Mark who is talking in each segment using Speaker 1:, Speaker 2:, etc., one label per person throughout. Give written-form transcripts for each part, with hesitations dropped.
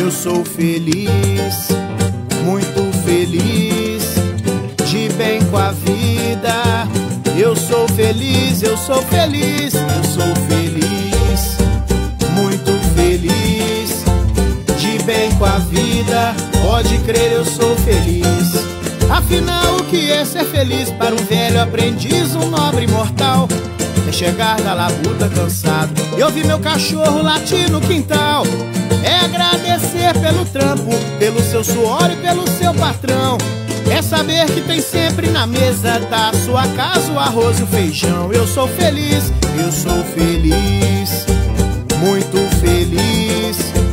Speaker 1: eu sou feliz, muito feliz, de bem com a vida. Eu sou feliz, eu sou feliz, eu sou feliz, muito feliz, de bem com a vida. Pode crer, eu sou feliz. Afinal, o que é ser feliz para um velho aprendiz, um nobre mortal? É chegar da labuta cansado e ouvir meu cachorro latir no quintal. É agradecer pelo trampo, pelo seu suor e pelo seu patrão. É saber que tem sempre na mesa da sua casa o arroz e o feijão. Eu sou feliz, eu sou feliz, muito feliz,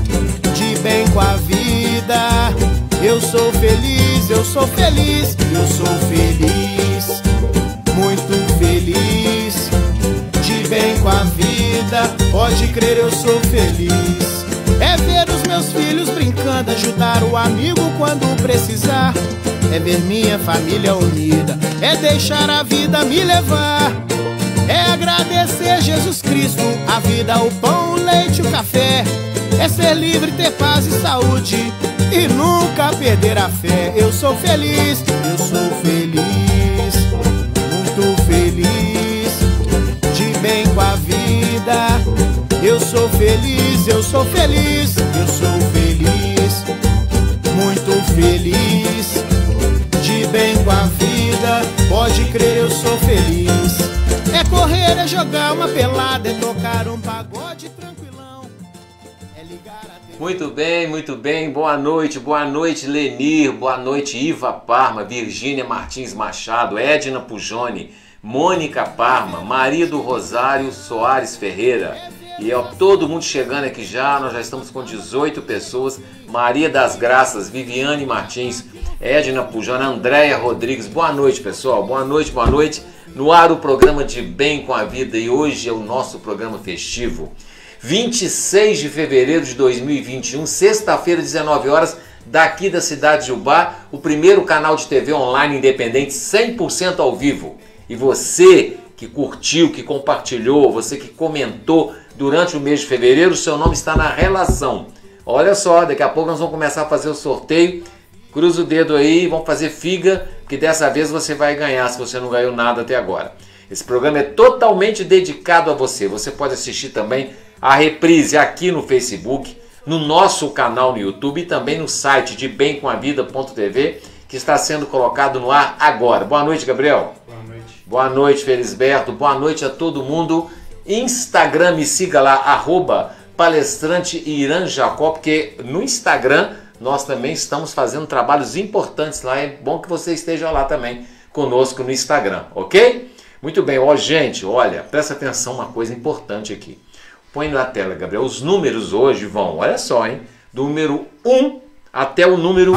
Speaker 1: de bem com a vida. Eu sou feliz, eu sou feliz, eu sou feliz, muito feliz, de bem com a vida. Pode crer, eu sou feliz. É ver os meus filhos brincando, ajudar o amigo quando precisar. É ver minha família unida, é deixar a vida me levar. É agradecer Jesus Cristo, a vida, o pão, o leite, o café. É ser livre, ter paz e saúde e nunca perder a fé. Eu sou feliz, eu sou feliz, muito feliz, de bem com a vida. Eu sou feliz, eu sou feliz, eu sou feliz, muito feliz, de bem com a vida. Pode crer, eu sou feliz. É correr, é jogar uma pelada, é tocar um pagode tranquilão, é ligar a...
Speaker 2: Muito bem, boa noite Lenir, boa noite Iva Parma, Virgínia Martins Machado, Edna Pujoni, Mônica Parma, Maria do Rosário Soares Ferreira. E ó, todo mundo chegando aqui já, nós já estamos com 18 pessoas. Maria das Graças, Viviane Martins, Edna Pujana, Andréia Rodrigues. Boa noite, pessoal, boa noite. No ar o programa de Bem com a Vida e hoje é o nosso programa festivo. 26 de fevereiro de 2021, sexta-feira, 19 horas, daqui da cidade de Ubá, o primeiro canal de TV online independente 100% ao vivo. E você que curtiu, que compartilhou, você que comentou durante o mês de fevereiro, o seu nome está na relação. Olha só, daqui a pouco nós vamos começar a fazer o sorteio. Cruza o dedo aí, vamos fazer figa, que dessa vez você vai ganhar, se você não ganhou nada até agora. Esse programa é totalmente dedicado a você. Você pode assistir também a reprise aqui no Facebook, no nosso canal no YouTube e também no site de bemcomavida.tv, que está sendo colocado no ar agora. Boa noite, Gabriel.
Speaker 3: Boa noite.
Speaker 2: Boa noite, Felisberto. Boa noite a todo mundo. Instagram, me siga lá, @palestrante Irã Jacó, porque no Instagram nós também estamos fazendo trabalhos importantes lá. É bom que você esteja lá também conosco no Instagram, ok? Muito bem, ó, gente, olha, presta atenção, uma coisa importante aqui. Põe na tela, Gabriel, os números hoje vão, olha só, hein, do número 1 até o número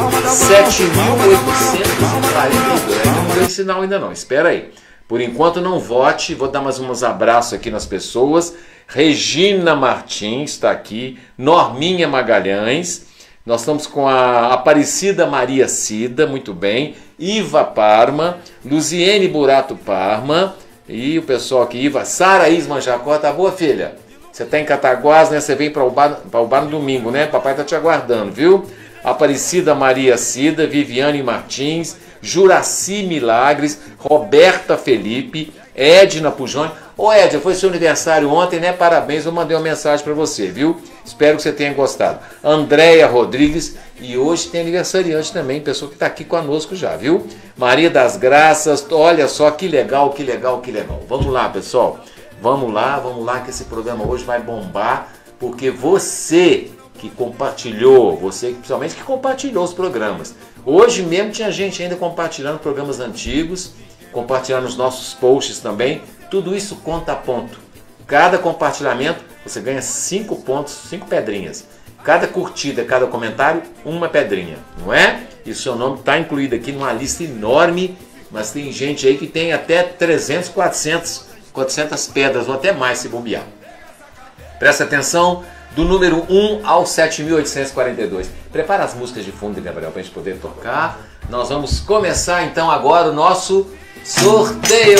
Speaker 2: 7.842. Não deu sinal ainda não, espera aí. Por enquanto não vote, vou dar mais uns abraços aqui nas pessoas. Regina Martins está aqui, Norminha Magalhães, nós estamos com a Aparecida Maria Cida, muito bem, Iva Parma, Luziene Burato Parma, e o pessoal aqui, Iva, Sara Isma Jacó, tá boa, filha? Você tá em Cataguás, né? Você vem para o bar no domingo, né? Papai tá te aguardando, viu? Aparecida Maria Cida, Viviane Martins, Juraci Milagres, Roberta Felipe, Edna Pujoni. Ô Edna, foi seu aniversário ontem, né? Parabéns, eu mandei uma mensagem para você, viu? Espero que você tenha gostado. Andréia Rodrigues, e hoje tem aniversariante também, pessoa que está aqui conosco já, viu? Maria das Graças, olha só que legal, que legal, que legal. Vamos lá, pessoal. Vamos lá, que esse programa hoje vai bombar, porque você que compartilhou, você principalmente que compartilhou os programas. Hoje mesmo tinha gente ainda compartilhando programas antigos, compartilhando os nossos posts também. Tudo isso conta a ponto. Cada compartilhamento você ganha 5 pontos, 5 pedrinhas. Cada curtida, cada comentário, uma pedrinha, não é? E o seu nome está incluído aqui numa lista enorme, mas tem gente aí que tem até 300, 400 pedras ou até mais se bobear. Presta atenção. Do número 1 ao 7.842. Prepara as músicas de fundo, Gabriel, para a gente poder tocar. Nós vamos começar então agora o nosso sorteio.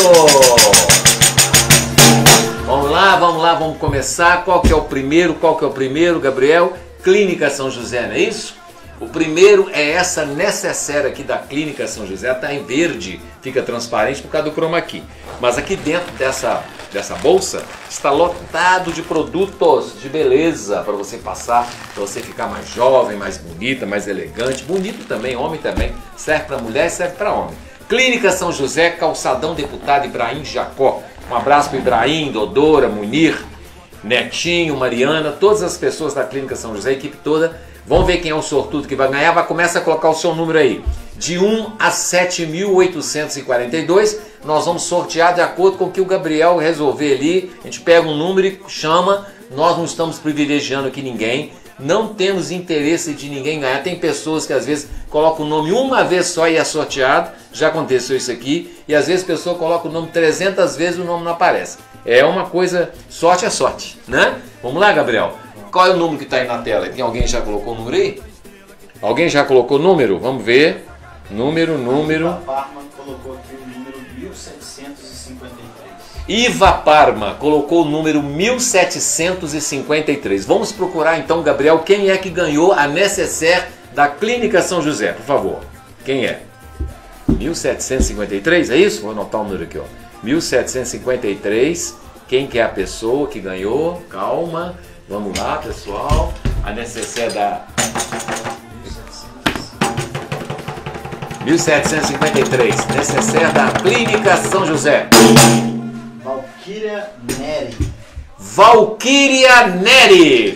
Speaker 2: Vamos lá, vamos começar. Qual que é o primeiro, Gabriel? Clínica São José, não é isso? O primeiro é essa necessaire aqui da Clínica São José, está em verde, fica transparente por causa do chroma key. Mas aqui dentro dessa bolsa está lotado de produtos de beleza para você passar, para você ficar mais jovem, mais bonita, mais elegante. Bonito também, homem também, serve para mulher e serve para homem. Clínica São José, Calçadão Deputado Ibrahim Jacó. Um abraço para Ibrahim, Dodora, Munir, Netinho, Mariana, todas as pessoas da Clínica São José, a equipe toda. Vamos ver quem é o sortudo que vai ganhar. Começa a colocar o seu número aí. De 1 a 7.842. Nós vamos sortear de acordo com o que o Gabriel resolver ali. A gente pega um número e chama. Nós não estamos privilegiando aqui ninguém. Não temos interesse de ninguém ganhar. Tem pessoas que às vezes colocam o nome uma vez só e é sorteado. Já aconteceu isso aqui. E às vezes a pessoa coloca o nome 300 vezes e o nome não aparece. É uma coisa, sorte é sorte, né? Vamos lá, Gabriel. Qual é o número que está aí na tela? Tem alguém que já colocou o número aí? Alguém já colocou o número? Vamos ver. Número.
Speaker 3: Iva Parma colocou aqui o número 1753.
Speaker 2: Iva Parma colocou o número 1753. Vamos procurar então, Gabriel, quem é que ganhou a necessaire da Clínica São José, por favor. Quem é? 1753, é isso? Vou anotar o número aqui, ó. 1753. Quem que é a pessoa que ganhou? Calma. Vamos lá, pessoal. A necessaire da 1753. Necessaire da Clínica São José.
Speaker 3: Valquíria Neri.
Speaker 2: Valquíria Neri.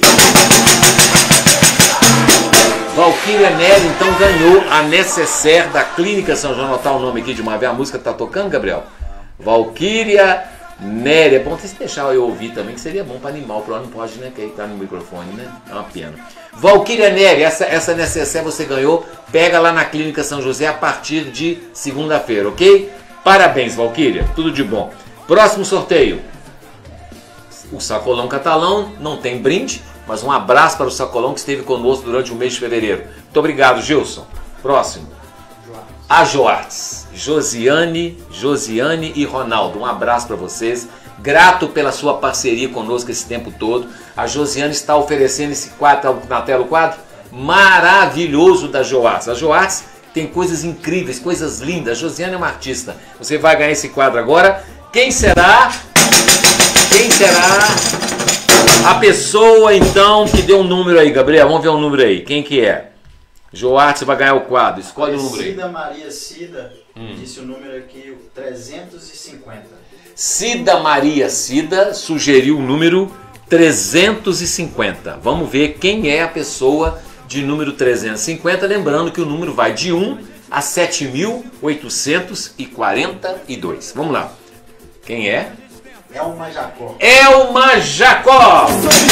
Speaker 2: Valquíria Neri, então, ganhou a necessaire da Clínica São José. Vou anotar o nome aqui de uma vez. A música tá tocando, Gabriel? Valquíria Neri. É bom se deixar eu ouvir também, que seria bom para animal. Para não pode, né? Que tá no microfone, né? É uma pena. Valquíria Neri, essa necessaire você ganhou. Pega lá na Clínica São José a partir de segunda-feira, ok? Parabéns, Valquíria. Tudo de bom. Próximo sorteio. O Sacolão Catalão não tem brinde, mas um abraço para o Sacolão que esteve conosco durante o mês de fevereiro. Muito obrigado, Gilson. Próximo. A Joartes. Josiane e Ronaldo. Um abraço para vocês. Grato pela sua parceria conosco esse tempo todo. A Josiane está oferecendo esse quadro, na tela o quadro maravilhoso da Joartes. A Joartes tem coisas incríveis, coisas lindas. A Josiane é uma artista. Você vai ganhar esse quadro agora. Quem será? Quem será a pessoa, então, que deu um número aí, Gabriel? Vamos ver um número aí. Quem que é? Joartes vai ganhar o quadro. Escolhe o número aí.
Speaker 3: Cida Maria Cida disse o número aqui, 350.
Speaker 2: Cida Maria Cida sugeriu o número 350. Vamos ver quem é a pessoa de número 350. Lembrando que o número vai de 1 a 7.842. Vamos lá. Quem é?
Speaker 3: Elma Jacó.
Speaker 2: Elma Jacó!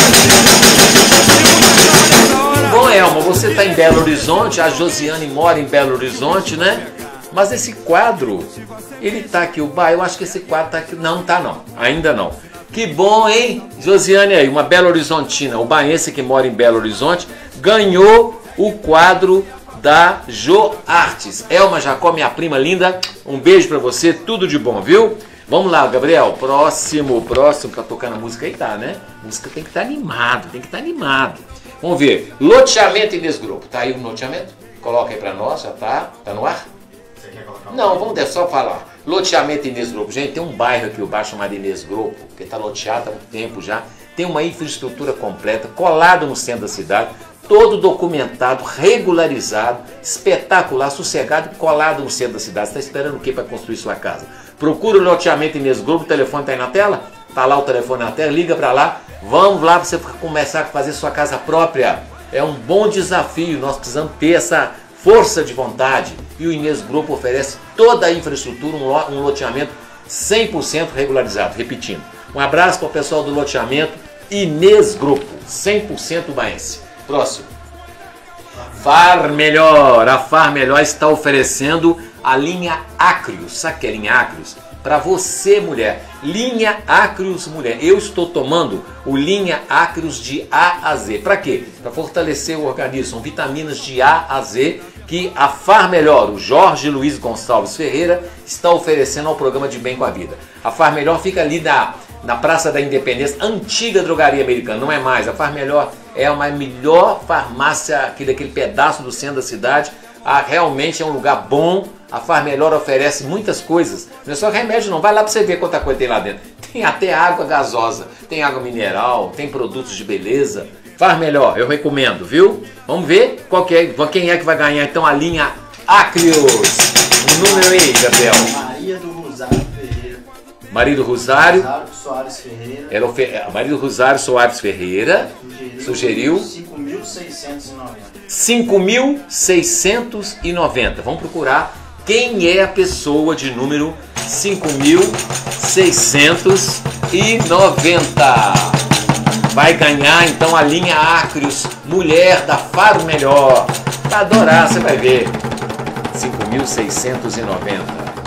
Speaker 2: Bom, Elma, você está em Belo Horizonte, a Josiane mora em Belo Horizonte, né? Mas esse quadro, ele tá aqui, eu acho que esse quadro tá aqui. Não, tá não, ainda não. Que bom, hein? Josiane aí, uma Belo Horizontina, o baense que mora em Belo Horizonte, ganhou o quadro da Joartes. Elma Jacó, minha prima linda, um beijo pra você, tudo de bom, viu? Vamos lá, Gabriel, próximo, pra tocar na música aí tá, né? A música tem que estar animado, Vamos ver, loteamento Inês Grupo, tá aí o loteamento? Coloca aí pra nós, já tá no ar?
Speaker 3: Você quer colocar?
Speaker 2: Não, vamos só falar. Loteamento Inês Grupo. Gente, tem um bairro aqui, o bairro chamado Inês Grupo, que está loteado há muito tempo já. Tem uma infraestrutura completa, colado no centro da cidade, todo documentado, regularizado, espetacular, sossegado, colado no centro da cidade. Você está esperando o que para construir sua casa? Procura o loteamento Inês Grupo, o telefone está aí na tela? Está lá o telefone na tela, liga para lá. Vamos lá para você começar a fazer sua casa própria. É um bom desafio, nós precisamos ter essa força de vontade. E o Inês Grupo oferece toda a infraestrutura, um loteamento 100% regularizado. Repetindo, um abraço para o pessoal do loteamento Inês Grupo, 100% baense. Próximo. Far Melhor. A Far Melhor está oferecendo a linha Acreus. Sabe o que é linha Acreus? Para você, mulher. Linha Acreus Mulher. Eu estou tomando o linha Acreus de A a Z. Para quê? Para fortalecer o organismo. São vitaminas de A a Z que a Far Melhor, o Jorge Luiz Gonçalves Ferreira, está oferecendo ao programa de Bem com a Vida. A Far Melhor fica ali na Praça da Independência, antiga drogaria americana. Não é mais. A Far Melhor é a melhor farmácia aqui daquele pedaço do centro da cidade. Realmente é um lugar bom. A Farmelhor oferece muitas coisas. Não é só remédio não, vai lá para você ver quanta coisa tem lá dentro. Tem até água gasosa, tem água mineral, tem produtos de beleza. Farmelhor, eu recomendo, viu? Vamos ver quem é que vai ganhar então a linha Acreus. O número aí, Gabriel.
Speaker 3: Maria do Rosário Ferreira.
Speaker 2: Maria do Rosário
Speaker 3: Soares Ferreira.
Speaker 2: Maria do Rosário Soares Ferreira sugeriu
Speaker 3: 5.690.
Speaker 2: 5.690. Vamos procurar quem é a pessoa de número 5.690. Vai ganhar então a linha Acreus, mulher da Farmelhor. Vai adorar, você vai ver. 5.690.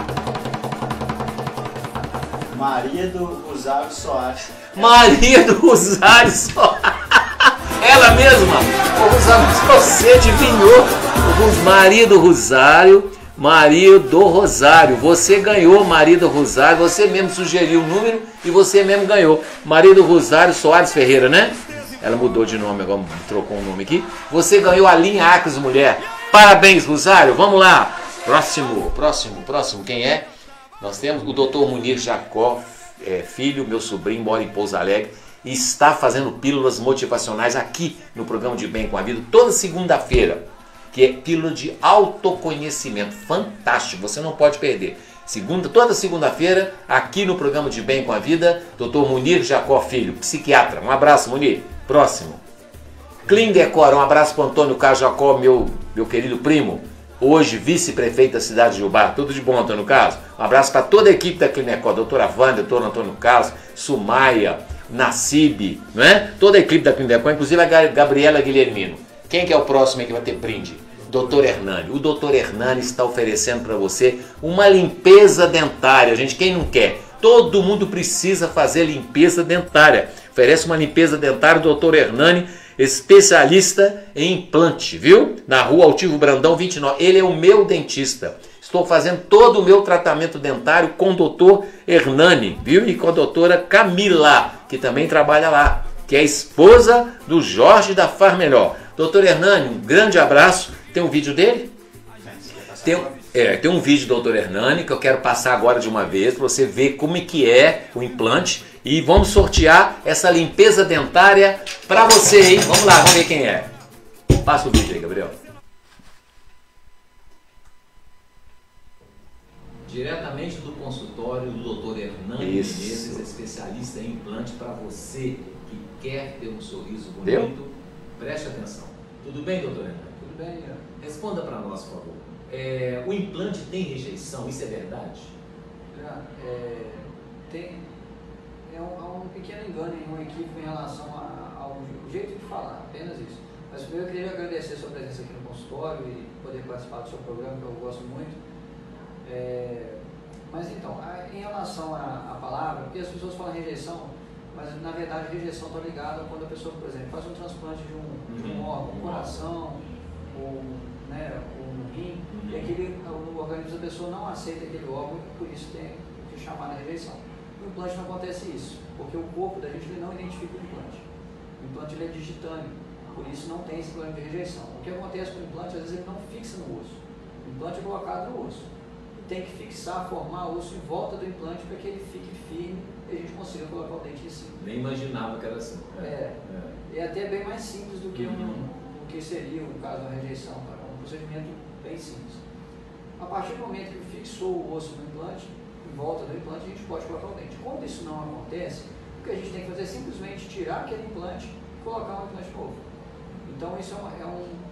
Speaker 3: Maria do Rosário Soares.
Speaker 2: Maria do Rosário Soares. Ela mesma. Ô, Rosário, você adivinhou. Maria do Rosário. Maria do Rosário. Você ganhou, Maria do Rosário. Você mesmo sugeriu o número e você mesmo ganhou. Maria do Rosário Soares Ferreira, né? Ela mudou de nome, agora trocou um nome aqui. Você ganhou a linha Acreus, mulher. Parabéns, Rosário. Vamos lá. Próximo. Quem é? Nós temos o Dr. Munir Jacó, filho, meu sobrinho, mora em Pouso Alegre. E está fazendo pílulas motivacionais aqui no programa de Bem com a Vida, toda segunda-feira, que é pílula de autoconhecimento. Fantástico, você não pode perder. Toda segunda-feira, aqui no programa de Bem com a Vida, Dr. Munir Jacó Filho, psiquiatra. Um abraço, Munir. Próximo. Clean Decor, um abraço para o Antônio Carlos Jacó, meu querido primo. Hoje, vice-prefeito da cidade de Ubá. Tudo de bom, Antônio Carlos. Um abraço para toda a equipe da Clean Decor, doutora Wanda, doutor Antônio Carlos, Sumaia, Nassib, não é? Toda a equipe da Clean Decor, inclusive a Gabriela Guilhermino. Quem que é o próximo aí que vai ter brinde? Dr. Hernani. O Dr. Hernani está oferecendo para você uma limpeza dentária. Gente, quem não quer? Todo mundo precisa fazer limpeza dentária. Oferece uma limpeza dentária, o Dr. Hernani, especialista em implante, viu? Na rua Altivo Brandão 29. Ele é o meu dentista. Estou fazendo todo o meu tratamento dentário com o Dr. Hernani, viu? E com a doutora Camila, que também trabalha lá, que é a esposa do Jorge da Farmelhor. Dr. Hernani, um grande abraço. Tem um vídeo dele? Tem um vídeo do Dr. Hernani que eu quero passar agora de uma vez para você ver como é que é o implante. E vamos sortear essa limpeza dentária para você, hein? Vamos lá, vamos ver quem é. Passa o vídeo aí, Gabriel. Diretamente do consultório do Dr. Hernani Menezes, especialista em implante, para você que quer ter um sorriso bonito. Deu? Preste atenção. Tudo bem, doutor Hernani?
Speaker 4: Tudo bem.
Speaker 2: Responda para nós, por favor. O implante tem rejeição? Isso é verdade?
Speaker 4: Há um pequeno engano em um equívoco em relação ao jeito de falar, apenas isso. Mas primeiro eu queria agradecer a sua presença aqui no consultório e poder participar do seu programa, que eu gosto muito. Mas então, em relação à palavra, porque as pessoas falam rejeição, mas na verdade rejeição está ligada quando a pessoa, por exemplo, faz um transplante de um órgão, um coração, um rim, e o organismo da pessoa não aceita aquele órgão e por isso tem que chamar de rejeição. No implante não acontece isso, porque o corpo da gente não identifica o implante. O implante ele é digitâneo, por isso não tem esse problema de rejeição. O que acontece com o implante, às vezes ele não fixa no osso. O implante é colocado no osso. Tem que fixar, formar osso em volta do implante para que ele fique firme e a gente consiga colocar o dente em cima.
Speaker 2: Nem imaginava que era assim.
Speaker 4: É até bem mais simples do que o que seria o caso da rejeição, tá? É um procedimento bem simples. A partir do momento que fixou o osso no implante, em volta do implante, a gente pode colocar o dente. Quando isso não acontece, o que a gente tem que fazer é simplesmente tirar aquele implante e colocar um implante novo. Então isso é um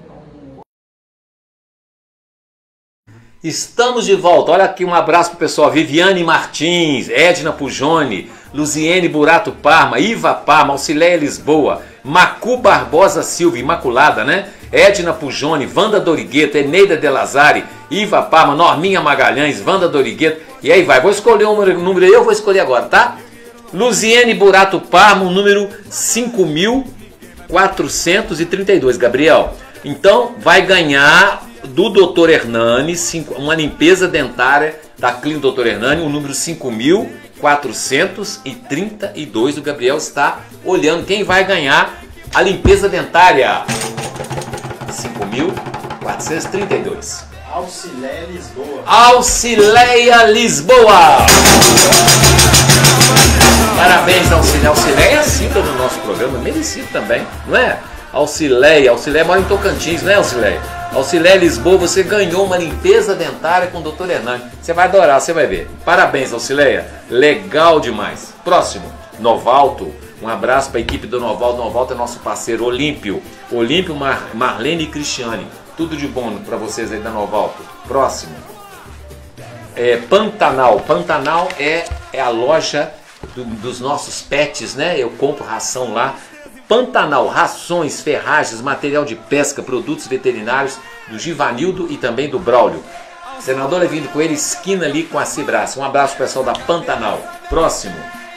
Speaker 2: Estamos de volta. Olha aqui um abraço pro pessoal. Viviane Martins, Edna Pujone, Luziene Burato Parma, Iva Parma, Auxileia Lisboa, Macu Barbosa Silva, Imaculada, né? Edna Pujone, Wanda Dorigueto, Eneida De Lazari, Iva Parma, Norminha Magalhães, Wanda Dorigueto. E aí vai. Vou escolher um número aí, eu vou escolher agora, tá? Luziene Burato Parma, o número 5.432, Gabriel. Então vai ganhar do Dr. Hernani, uma limpeza dentária da Clínica Dr. Hernani, o número 5.432. O Gabriel está olhando quem vai ganhar A limpeza dentária, 5.432.
Speaker 3: Auxileia Lisboa.
Speaker 2: Auxileia Lisboa. Parabéns, Auxileia. Auxileia é a cita do nosso programa, merecido também, não é? Auxileia mora em Tocantins, não é, Auxileia? Auxileia Lisboa, você ganhou uma limpeza dentária com o Dr. Hernani. Você vai adorar, você vai ver. Parabéns, Auxileia. Legal demais. Próximo, Novalto. Um abraço para a equipe do Novalto. Novalto é nosso parceiro Olímpio. Olímpio, Marlene e Cristiane. Tudo de bom para vocês aí da Novalto. Próximo. Pantanal. Pantanal é a loja dos nossos pets, né? Eu compro ração lá. Pantanal, rações, ferragens, material de pesca, produtos veterinários do Givanildo e também do Braulio. Senador Levindo Coelho, esquina ali com a Cibraça. Um abraço pessoal da Pantanal. Próximo.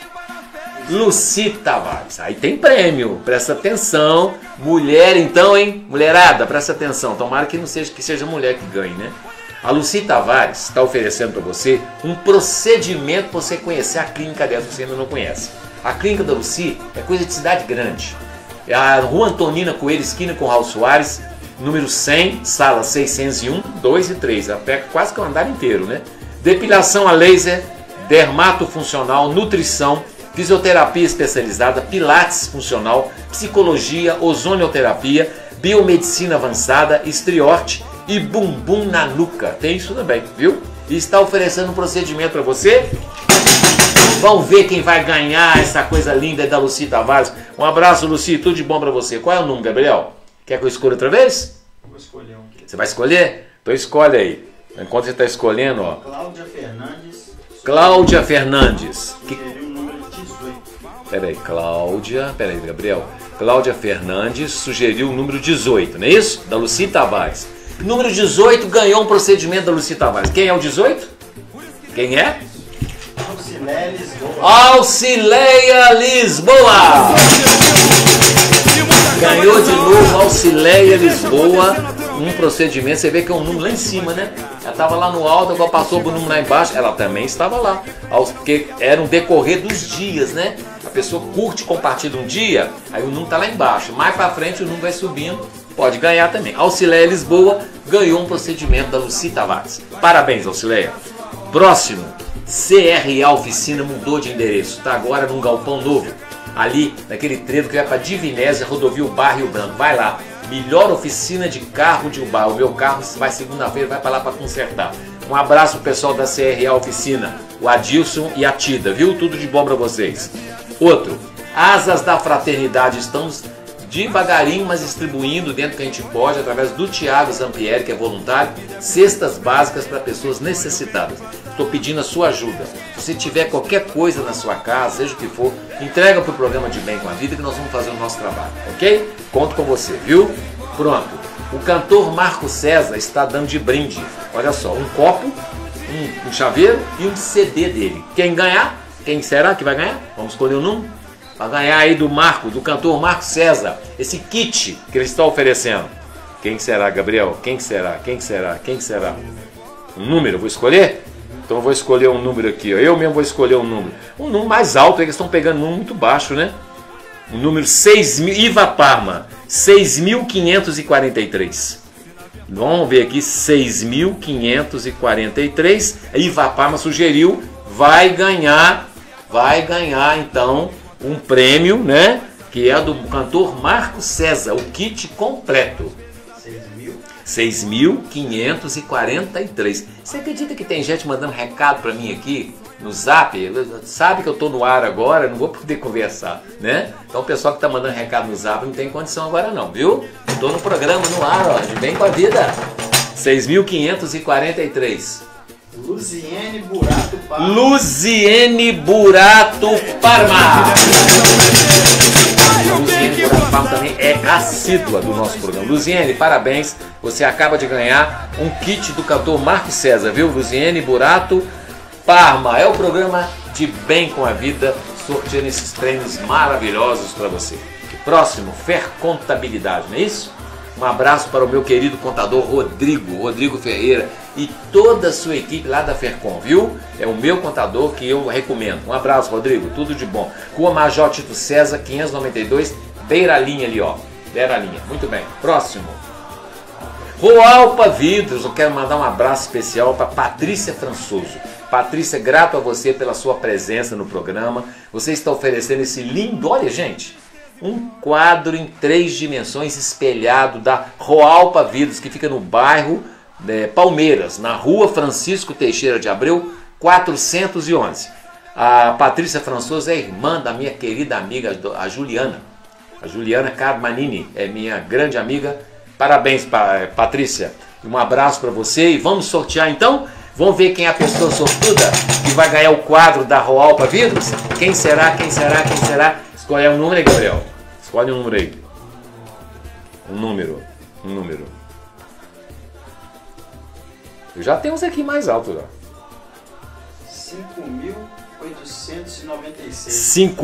Speaker 2: Luci Tavares. Aí tem prêmio, presta atenção. Mulher então, hein? Mulherada, presta atenção. Tomara que não seja mulher que ganhe, né? A Luci Tavares está oferecendo para você um procedimento para você conhecer a clínica dela, se você ainda não conhece. A clínica da Luci é coisa de cidade grande. É a Rua Antonina Coelho, esquina com Raul Soares, número 100, sala 601, 2 e 3. Pega quase que o andar inteiro, né? Depilação a laser, dermatofuncional, nutrição, fisioterapia especializada, pilates funcional, psicologia, ozonioterapia, biomedicina avançada, estriorte e bumbum na nuca. Tem isso também, viu? E está oferecendo um procedimento para você. Vamos ver quem vai ganhar essa coisa linda da Luci Tavares. Um abraço, Luci, tudo de bom para você. Qual é o número, Gabriel? Quer que eu escolha outra vez?
Speaker 3: Vou escolher um aqui.
Speaker 2: Você vai escolher? Então escolhe aí. Enquanto você está escolhendo, ó.
Speaker 3: Cláudia Fernandes.
Speaker 2: Cláudia Fernandes.
Speaker 3: Sugeriu o número 18.
Speaker 2: Peraí, Gabriel. Cláudia Fernandes sugeriu o número 18, não é isso? Da Luci Tavares. Número 18 ganhou um procedimento da Luci Tavares. Quem é o 18? Quem é?
Speaker 3: Auxileia Lisboa.
Speaker 2: Auxileia Lisboa! Ganhou de novo Auxileia Lisboa um procedimento. Você vê que é um número lá em cima, né? Ela estava lá no alto, agora passou para o número lá embaixo. Ela também estava lá. Porque era um decorrer dos dias, né? A pessoa curte e compartilha um dia, aí o número está lá embaixo. Mais para frente o número vai subindo. Pode ganhar também. Auxileia Lisboa ganhou um procedimento da Luci Tavares. Parabéns, Auxileia. Próximo. CRA Oficina mudou de endereço. Está agora num galpão novo. Ali, naquele trevo que vai para Divinésia, rodovia Barra Rio Branco. Vai lá. Melhor oficina de carro de Ubá. O meu carro vai segunda-feira, vai para lá para consertar. Um abraço pro pessoal da CRA Oficina. O Adilson e a Tida, viu? Tudo de bom para vocês. Outro. Asas da Fraternidade. Estamos devagarinho, mas distribuindo dentro do que a gente pode, através do Tiago Zampieri, que é voluntário, cestas básicas para pessoas necessitadas. Estou pedindo a sua ajuda. Se você tiver qualquer coisa na sua casa, seja o que for, entrega para o programa de Bem com a Vida que nós vamos fazer o nosso trabalho, ok? Conto com você, viu? Pronto. O cantor Marco César está dando de brinde, olha só, um copo, um chaveiro e um CD dele. Quem ganhar? Quem será que vai ganhar? Vamos escolher o número? Para ganhar aí do cantor Marco César, esse kit que ele está oferecendo. Quem será, Gabriel? Quem será? Um número, eu vou escolher? Então eu vou escolher um número aqui, ó. Eu mesmo vou escolher um número. Um número mais alto, eles estão pegando um número muito baixo, né? O número 6.000, Iva Parma, 6.543. Vamos ver aqui, 6.543. Iva Parma sugeriu, vai ganhar então um prêmio, né? Que é do cantor Marco César, o kit completo. 6.543. Você acredita que tem gente mandando recado para mim aqui no Zap? Sabe que eu estou no ar agora, não vou poder conversar, né? Então o pessoal que está mandando recado no Zap não tem condição agora não, viu? Estou no programa no ar, ó, de Bem com a Vida. 6.543.
Speaker 3: Luziene Burato Parma.
Speaker 2: Luziene Burato Parma. Luziene Burato Parma também é assídua do nosso programa. Luziene, parabéns. Você acaba de ganhar um kit do cantor Marco César, viu? Luziene Burato Parma. É o programa de Bem com a Vida, sorteando esses prêmios maravilhosos para você. Próximo, Fer Contabilidade, não é isso? Um abraço para o meu querido contador Rodrigo Ferreira e toda a sua equipe lá da Fercom, viu? É o meu contador que eu recomendo. Um abraço, Rodrigo, tudo de bom. Rua Major Tito César, 592, Beira-linha ali, ó. Beira-linha. Muito bem. Próximo. Roalpa Vidros. Eu quero mandar um abraço especial para Patrícia Françoso. Patrícia, grato a você pela sua presença no programa. Você está oferecendo esse lindo, olha gente, um quadro em 3 dimensões espelhado da Roalpa Vidros, que fica no bairro Palmeiras, na rua Francisco Teixeira de Abreu, 411. A Patrícia Françoso é irmã da minha querida amiga, a Juliana. A Juliana Carmanini é minha grande amiga. Parabéns, Patrícia. Um abraço para você e vamos sortear então. Vamos ver quem é a pessoa sortuda que vai ganhar o quadro da Roalpa Vidros? Quem será? Quem será? Quem será? Escolhe um número aí, Gabriel. Escolhe um número aí. Um número. Eu já tenho uns aqui mais alto já.
Speaker 3: 5.896.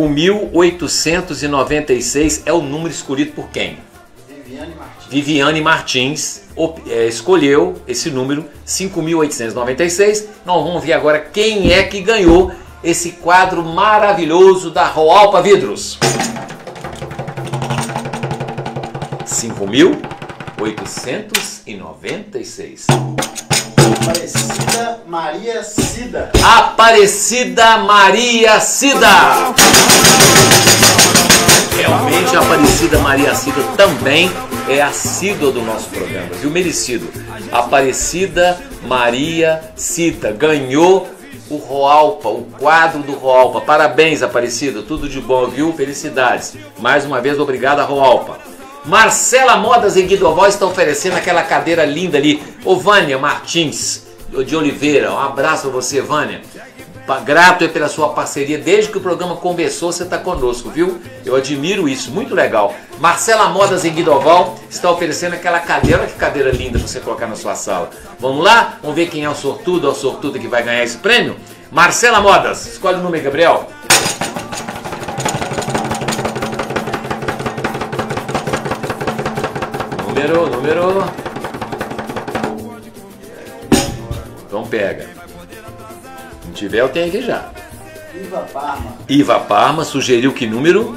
Speaker 2: 5.896 é o número escolhido por quem? Viviane Martins escolheu esse número, 5.896. Nós vamos ver agora quem é que ganhou esse quadro maravilhoso da Roalpa Vidros. 5.896.
Speaker 3: Aparecida Maria Cida.
Speaker 2: Aparecida Maria Cida. Realmente a Aparecida Maria Cida também é assídua do nosso programa, viu? Merecido. Aparecida Maria Cida ganhou o Roalpa, o quadro do Roalpa. Parabéns, Aparecida, tudo de bom, viu? Felicidades. Mais uma vez, obrigado, Roalpa. Marcela Modas em Guidoval está oferecendo aquela cadeira linda ali. Ô Vânia Martins de Oliveira, um abraço a você, Vânia. Grato pela sua parceria, desde que o programa começou você está conosco, viu? Eu admiro isso, muito legal. Marcela Modas em Guidoval está oferecendo aquela cadeira, olha que cadeira linda para você colocar na sua sala. Vamos lá? Vamos ver quem é o sortudo ou a sortuda que vai ganhar esse prêmio? Marcela Modas, escolhe o número, Gabriel. Número. Então pega. Se tiver, eu tenho aqui já. Iva Parma sugeriu que número?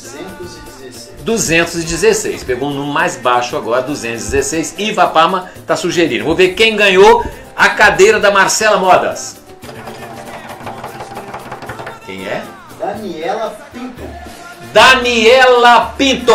Speaker 2: 216. Pegou um número mais baixo agora, 216. Iva Parma está sugerindo. Vou ver quem ganhou a cadeira da Marcela Modas. Quem é?
Speaker 3: Daniela Pinto.
Speaker 2: Daniela Pinto.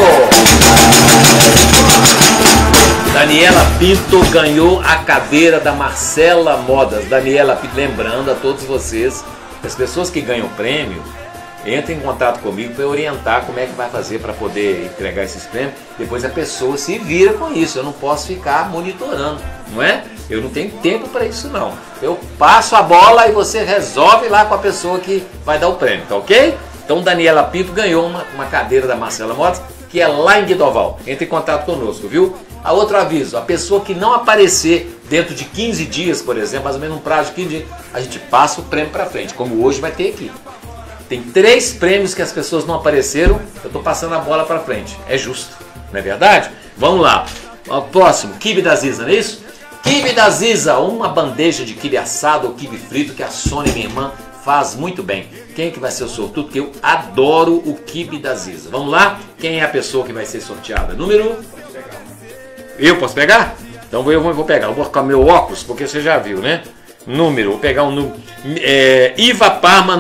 Speaker 2: Daniela Pinto ganhou a cadeira da Marcela Modas. Daniela Pinto, lembrando a todos vocês, as pessoas que ganham prêmio, entrem em contato comigo para orientar como é que vai fazer para poder entregar esses prêmios. Depois a pessoa se vira com isso. Eu não posso ficar monitorando, não é? Eu não tenho tempo para isso não. Eu passo a bola e você resolve lá com a pessoa que vai dar o prêmio, tá ok? Então Daniela Pinto ganhou uma cadeira da Marcela Modas, que é lá em Guidoval. Entre em contato conosco, viu? A outro aviso, a pessoa que não aparecer dentro de 15 dias, por exemplo, mais ou menos um prazo de 15 dias, a gente passa o prêmio para frente, como hoje vai ter aqui. Tem 3 prêmios que as pessoas não apareceram, eu estou passando a bola para frente. É justo, não é verdade? Vamos lá. O próximo, quibe da Ziza, não é isso? Quibe da Ziza, uma bandeja de quibe assado ou quibe frito que a Sônia, minha irmã, faz muito bem. Quem é que vai ser o sortudo? Porque eu adoro o quibe da Ziza. Vamos lá? Quem é a pessoa que vai ser sorteada? Número? Eu posso pegar? Então eu vou pegar. Eu vou colocar meu óculos, porque você já viu, né? Número, vou pegar um número. Iva Parma,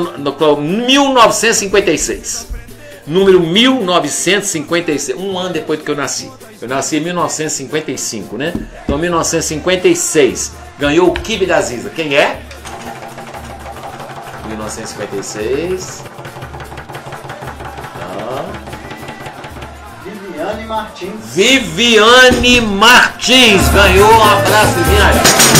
Speaker 2: 1956. Número 1956. Um ano depois do que eu nasci. Eu nasci em 1955, né? Então 1956. Ganhou o quibe da Ziza. Quem é? 1956.
Speaker 3: Viviane Martins.
Speaker 2: Viviane Martins ganhou. Um abraço, Viviane.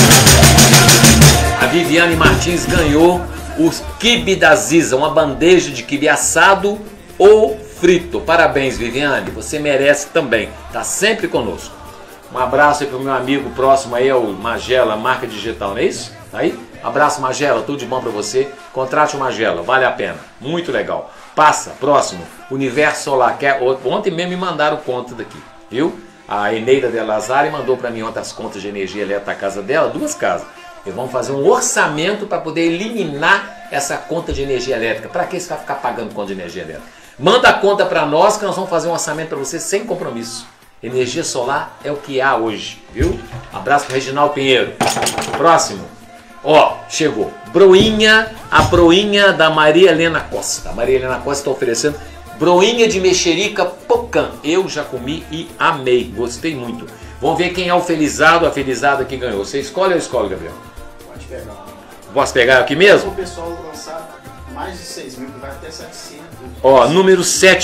Speaker 2: A Viviane Martins ganhou o quibe da Ziza, uma bandeja de quibe assado ou frito. Parabéns, Viviane. Você merece também. Tá sempre conosco. Um abraço aí pro meu amigo próximo aí, é o Magela, marca digital, não é isso? Tá aí? Abraço, Magela, tudo de bom para você. Contrate o Magela, vale a pena. Muito legal. Passa, próximo, Universo Solar. Que ontem mesmo me mandaram conta daqui, viu? A Eneida de Lazari mandou para mim ontem as contas de energia elétrica da casa dela, 2 casas. Eles vão fazer um orçamento para poder eliminar essa conta de energia elétrica. Para que você vai ficar pagando conta de energia elétrica? Manda a conta para nós que nós vamos fazer um orçamento para você sem compromisso. Energia solar é o que há hoje, viu? Abraço pro Reginaldo Pinheiro. Próximo. Ó, chegou. Broinha, a broinha da Maria Helena Costa. A Maria Helena Costa está oferecendo broinha de mexerica pocã. Eu já comi e amei, gostei muito. Vamos ver quem é o felizado, a felizada que ganhou. Você escolhe ou eu escolho, Gabriel?
Speaker 3: Pode pegar.
Speaker 2: Posso pegar aqui mesmo?
Speaker 3: O pessoal lançar mais de 6 mil, vai até 700.
Speaker 2: Ó, número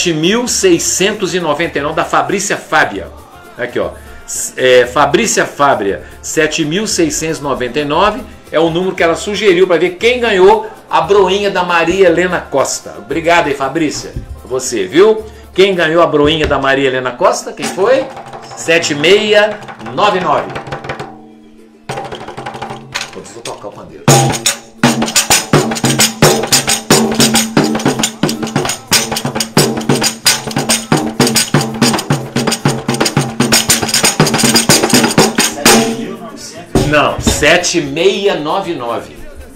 Speaker 2: 7.699 da Fabrícia Fábia. Aqui, ó. Fabrícia Fábia, 7.699 é o número que ela sugeriu para ver quem ganhou a broinha da Maria Helena Costa. Obrigado aí, Fabrícia. Você, viu? Quem ganhou a broinha da Maria Helena Costa? Quem foi? 7699. Vou tocar o pandeiro. Não, 7699.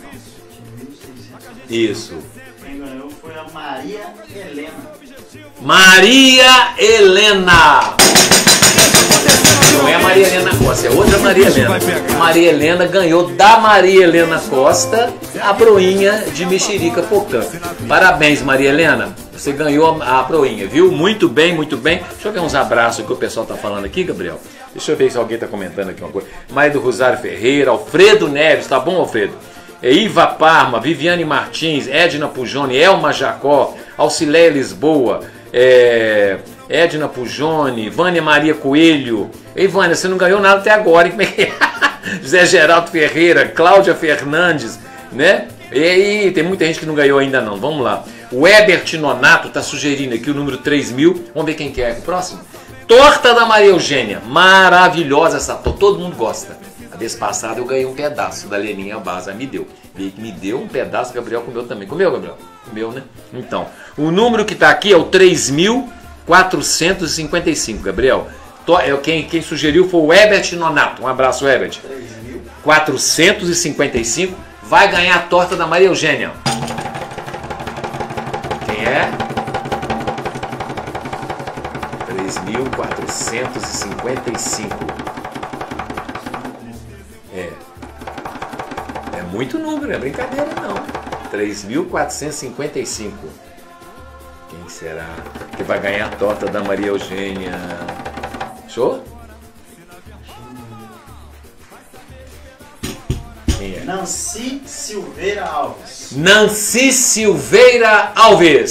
Speaker 2: Isso.
Speaker 3: Quem ganhou foi a Maria Helena.
Speaker 2: Maria Helena! Não é a Maria Helena Costa, é outra Maria Helena. Maria Helena ganhou da Maria Helena Costa a broinha de mexerica pocã. Parabéns, Maria Helena. Você ganhou a broinha, viu? Muito bem, muito bem. Deixa eu ver uns abraços que o pessoal tá falando aqui, Gabriel. Deixa eu ver se alguém tá comentando aqui uma coisa. Maia do Rosário Ferreira, Alfredo Neves, tá bom, Alfredo? Iva Parma, Viviane Martins, Edna Pujone, Elma Jacó, Auxiléia Lisboa, Edna Pujone, Vânia Maria Coelho. Ei, Vânia, você não ganhou nada até agora, hein? Como é que é? José Geraldo Ferreira, Cláudia Fernandes, né? E aí, tem muita gente que não ganhou ainda não. Vamos lá. O Ebert Nonato tá sugerindo aqui o número 3000. Vamos ver quem que é o próximo. Torta da Maria Eugênia. Maravilhosa essa torta. Todo mundo gosta. A vez passada eu ganhei um pedaço da Leninha Baza. Me deu um pedaço. Gabriel comeu também. Comeu, Gabriel? Comeu, né? Então, o número que tá aqui é o 3455, Gabriel. Quem sugeriu foi o Ebert Nonato. Um abraço, Ebert. 455. Vai ganhar a torta da Maria Eugênia. Quem é? 3.455. É muito número, não é brincadeira não. 3.455. Quem será que vai ganhar a torta da Maria Eugênia? Show? Quem é?
Speaker 3: Nancy Silveira Alves.
Speaker 2: Nancy Silveira Alves.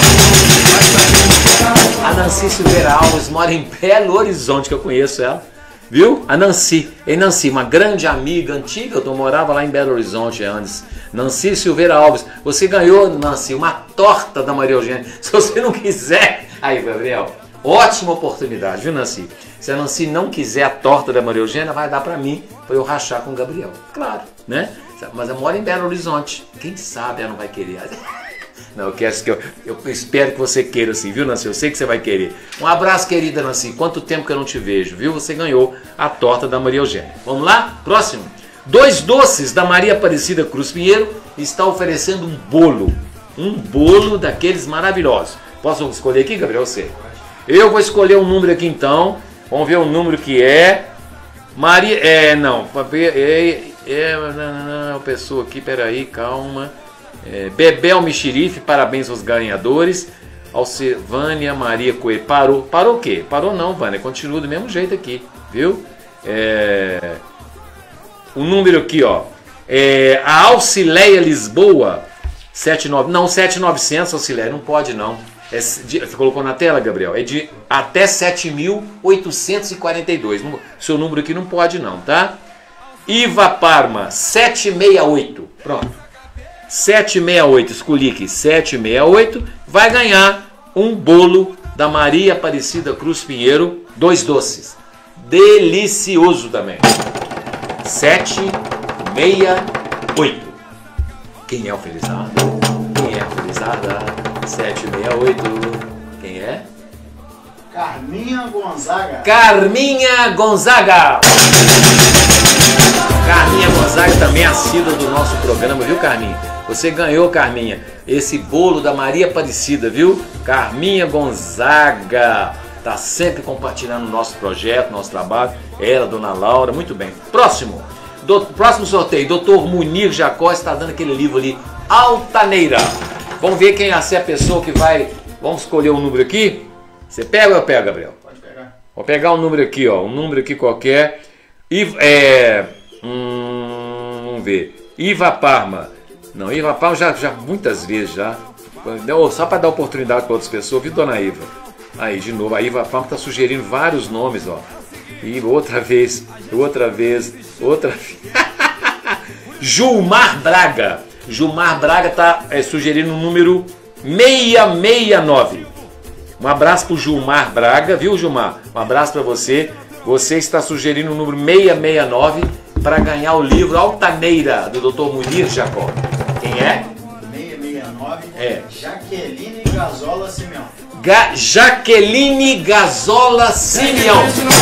Speaker 2: A Nancy Silveira Alves mora em Belo Horizonte, que eu conheço ela. Viu? A Nancy. Ei, Nancy, uma grande amiga antiga, eu morava lá em Belo Horizonte antes. Nancy Silveira Alves. Você ganhou, Nancy, uma torta da Maria Eugênia. Se você não quiser... Aí, Gabriel, ótima oportunidade, viu, Nancy? Se a Nancy não quiser a torta da Maria Eugênia, vai dar pra mim, pra eu rachar com o Gabriel. Claro, né? Mas eu moro em Belo Horizonte. Quem sabe ela não vai querer. Não, eu espero que você queira assim, viu, Nancy? Eu sei que você vai querer. Um abraço, querida Nancy. Quanto tempo que eu não te vejo, viu? Você ganhou a torta da Maria Eugênia. Vamos lá? Próximo. 2 doces da Maria Aparecida Cruz Pinheiro está oferecendo um bolo. Um bolo daqueles maravilhosos. Posso escolher aqui, Gabriel? Você? Eu vou escolher um número aqui então. Vamos ver o número que é. Maria... não. Não, pessoa aqui, peraí, calma. Bebel Mexerife, parabéns aos ganhadores. Alcevânia Maria Coelho. Parou o quê? Parou não, Vânia, continua do mesmo jeito aqui, viu? O número aqui, ó, a Auxiléia Lisboa 7900, Auxiléia, não pode não. Você colocou na tela, Gabriel? É de até 7.842. Seu número aqui não pode não, tá? Iva Parma 768, pronto. 768, escolhi aqui, 768, vai ganhar um bolo da Maria Aparecida Cruz Pinheiro, 2 doces. Delicioso também. 768. Quem é o felizardo? Quem é a felizarda? 768. Quem é?
Speaker 3: Carminha Gonzaga.
Speaker 2: Carminha Gonzaga. Carminha Gonzaga também é assídua do nosso programa, viu, Carminha? Você ganhou, Carminha, esse bolo da Maria Aparecida, viu? Carminha Gonzaga. Tá sempre compartilhando o nosso projeto, nosso trabalho. Ela, Dona Laura, muito bem. Próximo sorteio, Dr. Munir Jacó está dando aquele livro ali, Altaneira. Vamos ver quem é a pessoa que vai... Vamos escolher um número aqui. Você pega ou eu pego, Gabriel?
Speaker 3: Pode pegar.
Speaker 2: Vou pegar um número aqui, ó. Um número aqui qualquer. Vamos ver. Iva Parma. Não, Iva Parma já muitas vezes já. Só para dar oportunidade para outras pessoas, viu, Dona Iva? Aí, de novo, a Iva Parma está sugerindo vários nomes, ó. E outra vez. Gilmar Braga. Gilmar Braga está sugerindo o número 669. Um abraço pro Gilmar Braga, viu, Gilmar? Um abraço para você. Você está sugerindo o número 669 para ganhar o livro Altaneira, do Dr. Munir Jacó. Quem é?
Speaker 3: 669.
Speaker 2: É.
Speaker 3: Jaqueline Gazola Simeão.
Speaker 2: Jaqueline Gazola Simeão.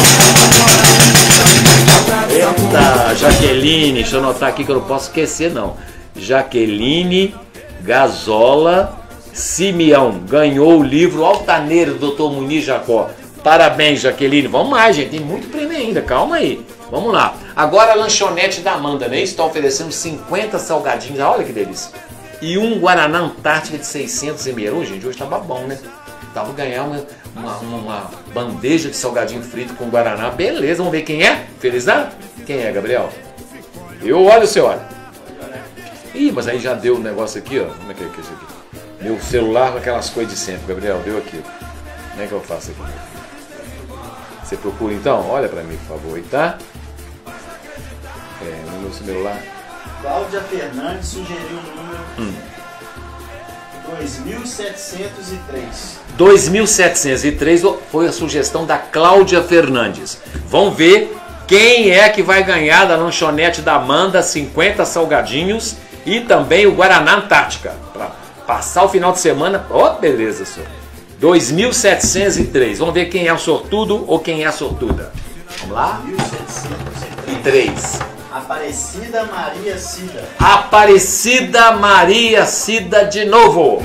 Speaker 2: Eita, Jaqueline, deixa eu anotar aqui que eu não posso esquecer, não. Jaqueline Gazola Simeão ganhou o livro Altaneira do Dr. Munir Jacó. Parabéns, Jaqueline. Vamos mais, gente. Tem muito prêmio ainda. Calma aí. Vamos lá. Agora a lanchonete da Amanda, né? Está oferecendo 50 salgadinhos. Olha que delícia. E um Guaraná Antártica de 600 ml. Gente, hoje tava bom, né? Tava ganhar uma bandeja de salgadinho frito com Guaraná. Beleza, vamos ver quem é? Feliz ano? Quem é, Gabriel? Eu olho ou você olha? Ih, mas aí já deu o negócio aqui, ó. Como é que é isso aqui? Meu celular com aquelas coisas de sempre, Gabriel. Deu aqui. Como é que eu faço aqui? Você procura então? Olha pra mim, por favor, aí, tá? No meu celular.
Speaker 3: Cláudia Fernandes sugeriu o número 2703.
Speaker 2: 2703 foi a sugestão da Cláudia Fernandes. Vamos ver quem é que vai ganhar da lanchonete da Amanda 50 salgadinhos e também o Guaraná Antártica. Para passar o final de semana. Ó, beleza, senhor. 2703. Vamos ver quem é o sortudo ou quem é a sortuda. Vamos lá? 2703.
Speaker 3: Aparecida Maria Cida.
Speaker 2: Aparecida Maria Cida de novo.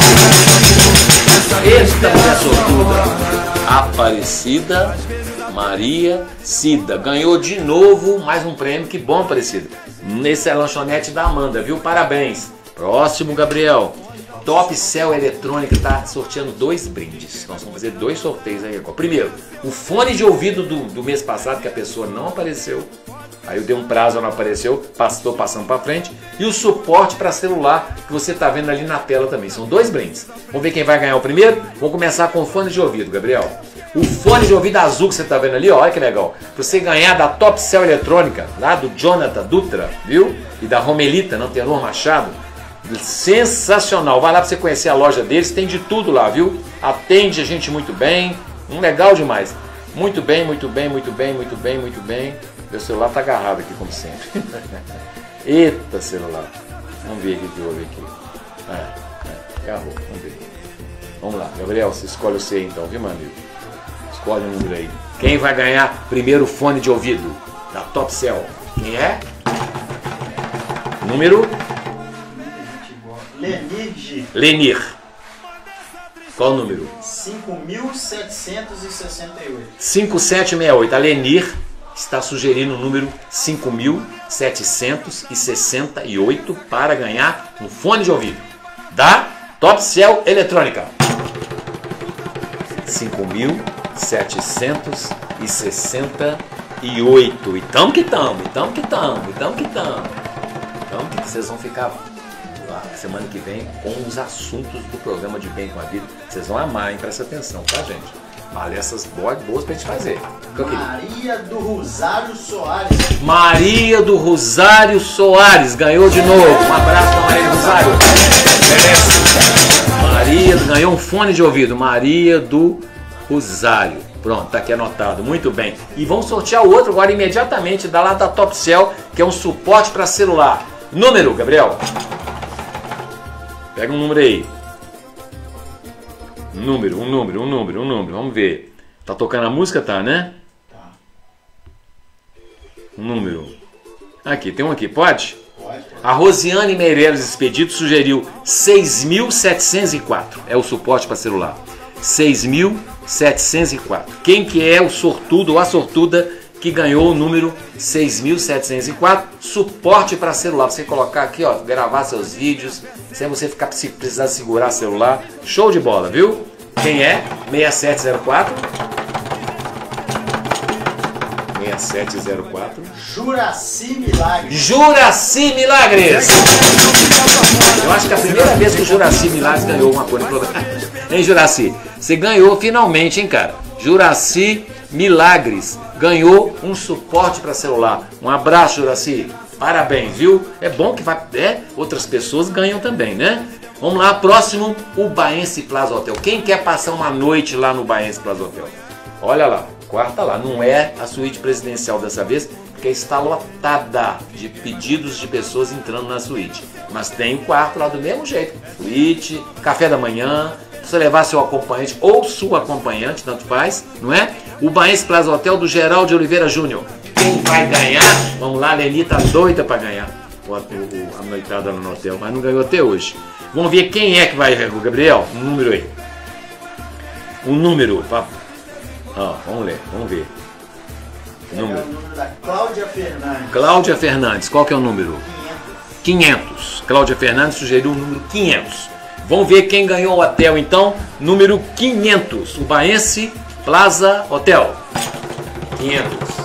Speaker 2: Esta é a sortuda. Aparecida Maria Cida. Ganhou de novo mais um prêmio. Que bom, Aparecida. Nesse é a lanchonete da Amanda, viu? Parabéns. Próximo, Gabriel. Top Cell Eletrônica está sorteando 2 brindes. Nós vamos fazer 2 sorteios aí agora. Primeiro, o fone de ouvido do mês passado, que a pessoa não apareceu. Aí eu dei um prazo, não apareceu, estou passando para frente. E o suporte para celular, que você está vendo ali na tela também. São 2 brindes. Vamos ver quem vai ganhar o primeiro? Vamos começar com o fone de ouvido, Gabriel. O fone de ouvido azul que você está vendo ali, ó, olha que legal. Para você ganhar da Top Cell Eletrônica, lá do Jonathan Dutra, viu? E da Romelita, não, Tenor Machado. Sensacional. Vai lá para você conhecer a loja deles. Tem de tudo lá, viu? Atende a gente muito bem. Legal demais. Muito bem, muito bem, muito bem, muito bem, muito bem. Meu celular tá agarrado aqui, como sempre. Eita, celular. Vamos ver o que houve aqui. Agarrou. Vamos ver. Vamos lá. Gabriel, você escolhe o C então, viu, meu amigo? Escolhe um número aí. Quem vai ganhar primeiro fone de ouvido da Top Cell? Quem é? Número? Lenir. Qual o número?
Speaker 3: 5.768.
Speaker 2: 5768. A Lenir está sugerindo o número 5.768 para ganhar um fone de ouvido da Top Cell Eletrônica. 5.768. Então que vocês vão ficar semana que vem com os assuntos do programa de Bem com a Vida. Vocês vão amar, hein? Presta atenção, tá, gente? Palestras boas pra gente fazer.
Speaker 3: Maria do Rosário Soares.
Speaker 2: Maria do Rosário Soares ganhou de novo. Um abraço pra Maria do Rosário. Merece. Maria ganhou um fone de ouvido. Maria do Rosário. Pronto, tá aqui anotado. Muito bem. E vamos sortear o outro agora imediatamente da lá da Top Cell, que é um suporte para celular. Número, Gabriel. Pega um número aí. Um número. Vamos ver. Tá tocando a música, tá, né?
Speaker 3: Tá.
Speaker 2: Um número. Aqui, tem um aqui. Pode?
Speaker 3: Pode.
Speaker 2: A Rosiane Meirelles Expedito sugeriu 6.704. É o suporte para celular. 6.704. Quem que é o sortudo ou a sortuda que ganhou o número 6.704? Suporte para celular. Você colocar aqui, ó, gravar seus vídeos, sem você precisar segurar celular. Show de bola, viu? Quem é? 6704. 6704.
Speaker 3: Juraci Milagres.
Speaker 2: Juraci Milagres! Eu acho que é a primeira vez que o Juraci Milagres ganhou uma coisa no programa. Hein, Juraci? Você ganhou finalmente, hein, cara? Juraci Milagres ganhou um suporte para celular. Um abraço, Juraci. Parabéns, viu? É bom que outras pessoas ganham também, né? Vamos lá, próximo, o Baense Plaza Hotel. Quem quer passar uma noite lá no Baense Plaza Hotel? Olha lá. Quarta lá, não é a suíte presidencial dessa vez, porque está lotada de pedidos de pessoas entrando na suíte. Mas tem quarto lá do mesmo jeito, suíte, café da manhã, você levar seu acompanhante ou sua acompanhante, tanto faz, não é? O Baense Plaza Hotel do Geraldo de Oliveira Júnior. Quem vai ganhar? Vamos lá, a Leni tá doida para ganhar a noitada lá no hotel, mas não ganhou até hoje. Vamos ver quem é que vai, Gabriel, um número aí. Um número, vamos ler, vamos ver.
Speaker 3: É o número da Cláudia Fernandes.
Speaker 2: Cláudia Fernandes, qual que é o número? 500. Cláudia Fernandes sugeriu o número 500. Vamos ver quem ganhou o hotel então. Número 500. O Baense Plaza Hotel. 500.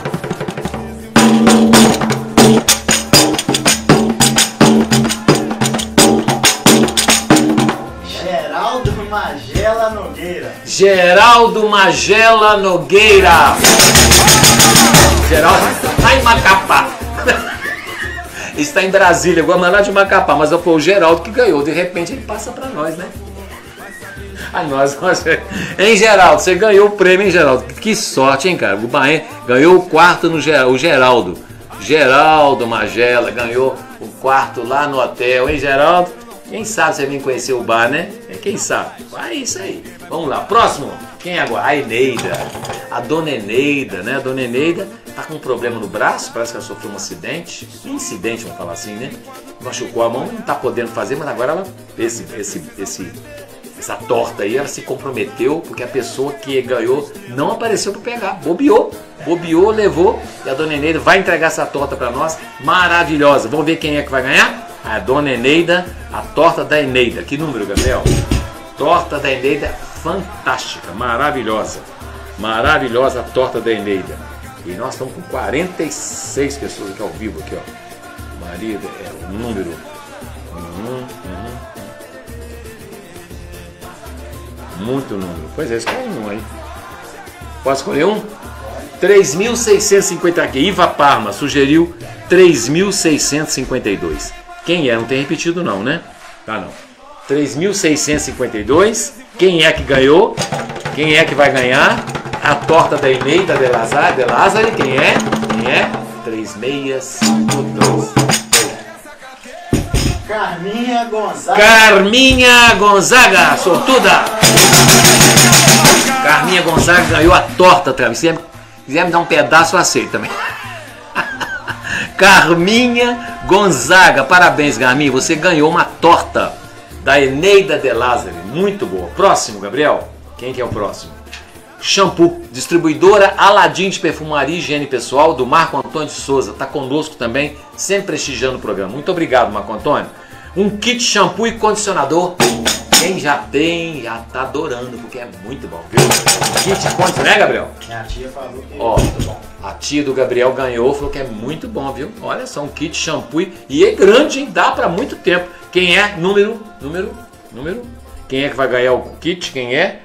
Speaker 3: Magela Nogueira.
Speaker 2: Geraldo Magela Nogueira. Geraldo está em Macapá. Está em Brasília, Guamaná de Macapá, mas foi o Geraldo que ganhou. De repente ele passa para nós, né? Hein, Geraldo? Você ganhou o prêmio, hein, Geraldo? Que sorte, hein, cara? O Bahia ganhou o quarto no o Geraldo. Geraldo Magela ganhou o quarto lá no hotel, hein, Geraldo? Quem sabe você vem conhecer o bar, né? Quem sabe? É isso aí. Vamos lá. Próximo. Quem é agora? A Eneida. A dona Eneida, né? A dona Eneida tá com um problema no braço. Parece que ela sofreu um acidente. Incidente, vamos falar assim, né? Machucou a mão, não tá podendo fazer, mas agora ela... Essa torta aí, ela se comprometeu porque a pessoa que ganhou não apareceu para pegar. Bobeou, levou. E a dona Eneida vai entregar essa torta para nós. Maravilhosa. Vamos ver quem é que vai ganhar? A dona Eneida, a torta da Eneida. Que número, Gabriel? Torta da Eneida, fantástica, maravilhosa. Maravilhosa a torta da Eneida. E nós estamos com 46 pessoas aqui ao vivo, aqui, ó. Marido, é o número. Muito número. Pois é, escolhe um aí. Posso escolher um? 3.650 aqui. Iva Parma sugeriu 3.652. Quem é? Não tem repetido não, né? Tá não. 3.652. Quem é que ganhou? Quem é que vai ganhar? A torta da Eneida de Lázari. Quem é? Quem é? 3652.
Speaker 3: Carminha Gonzaga.
Speaker 2: Carminha Gonzaga, sortuda. Carminha Gonzaga ganhou a torta, Travis. Se quiser me dar um pedaço, eu aceito também. Carminha Gonzaga, parabéns, Carminha, você ganhou uma torta da Eneida de Lázari, muito boa. Próximo, Gabriel, quem que é o próximo? Shampoo, distribuidora Aladim de perfumaria e higiene pessoal do Marco Antônio de Souza, está conosco também, sempre prestigiando o programa. Muito obrigado, Marco Antônio. Um kit shampoo e condicionador. Quem já tem, já tá adorando, porque é muito bom, viu? Kit condicionador, né, Gabriel?
Speaker 3: Minha tia falou que é
Speaker 2: muito bom. A tia do Gabriel ganhou, falou que é muito bom, viu? Olha só, um kit shampoo e é grande, hein? Dá pra muito tempo. Quem é? Número. Quem é que vai ganhar o kit? Quem é?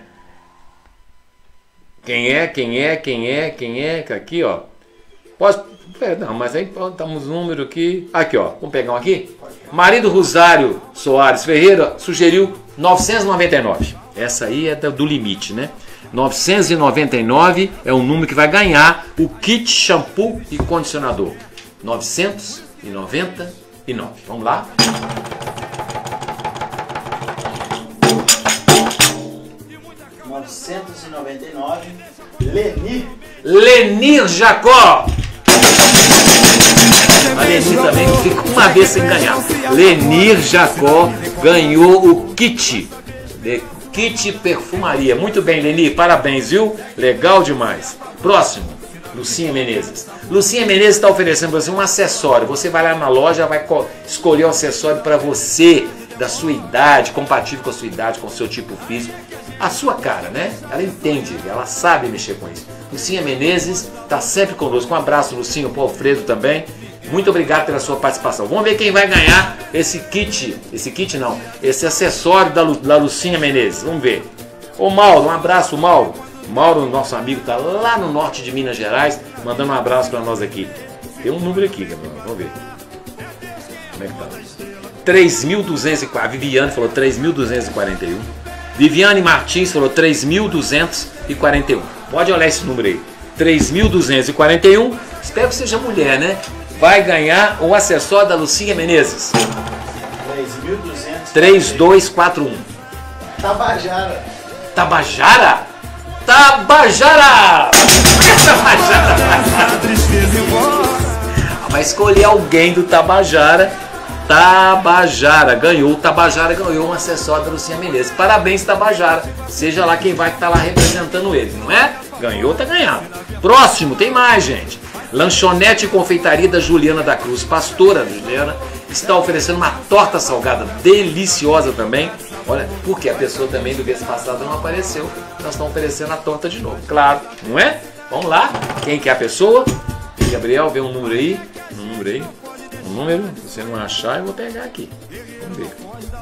Speaker 2: Aqui, ó. Não, mas aí estamos no número aqui. Aqui, ó. Vamos pegar um aqui? Marido Rosário Soares Ferreira sugeriu 999. Essa aí é do limite, né? 999 é o número que vai ganhar o kit shampoo e condicionador. 999. Vamos lá? Lenir Jacó. Lenir também não fica uma vez sem ganhar. Lenir Jacó ganhou o kit. Kit perfumaria. Muito bem, Lenir, parabéns, viu? Legal demais. Próximo, Lucinha Menezes. Lucinha Menezes está oferecendo para você um acessório. Você vai lá na loja, vai escolher o acessório para você, da sua idade, compatível com a sua idade, com o seu tipo físico. A sua cara, né? Ela entende, ela sabe mexer com isso. Lucinha Menezes está sempre conosco. Um abraço, Lucinho, para o Alfredo também. Muito obrigado pela sua participação. Vamos ver quem vai ganhar esse acessório da Lucinha Menezes. Vamos ver. Ô Mauro, um abraço, Mauro. Mauro, nosso amigo, está lá no norte de Minas Gerais, mandando um abraço para nós aqui. Tem um número aqui, Gabriel. Vamos ver. Como é que tá? 3.204. A Viviane falou 3.241. Viviane Martins falou 3.241. Pode olhar esse número aí. 3.241. Espero que seja mulher, né? Vai ganhar o acessório da Lucinha Menezes. 3241.
Speaker 3: Tabajara.
Speaker 2: Tabajara? Tabajara! Vai escolher alguém do Tabajara. Tabajara ganhou. O Tabajara ganhou um acessório da Lucinha Menezes. Parabéns, Tabajara. Seja lá quem vai estar lá representando ele, não é? Ganhou, tá ganhado. Próximo, tem mais, gente. Lanchonete e confeitaria da Juliana da Cruz. Pastora Juliana está oferecendo uma torta salgada deliciosa também. Olha, porque a pessoa também do mês passado não apareceu. Nós estamos oferecendo a torta de novo. Claro, não é? Vamos lá. Quem que é a pessoa? Gabriel, vê um número aí. Um número. Se você não achar, eu vou pegar aqui. Vamos ver.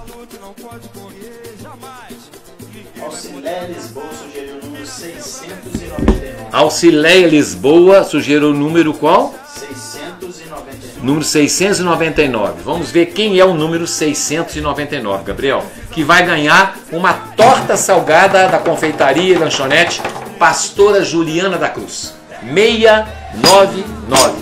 Speaker 3: Auxileia Lisboa sugeriu o número 699.
Speaker 2: Auxileia Lisboa sugeriu o número qual?
Speaker 3: 699.
Speaker 2: Número 699. Vamos ver quem é o número 699, Gabriel. Que vai ganhar uma torta salgada da confeitaria e lanchonete Pastora Juliana da Cruz. 699.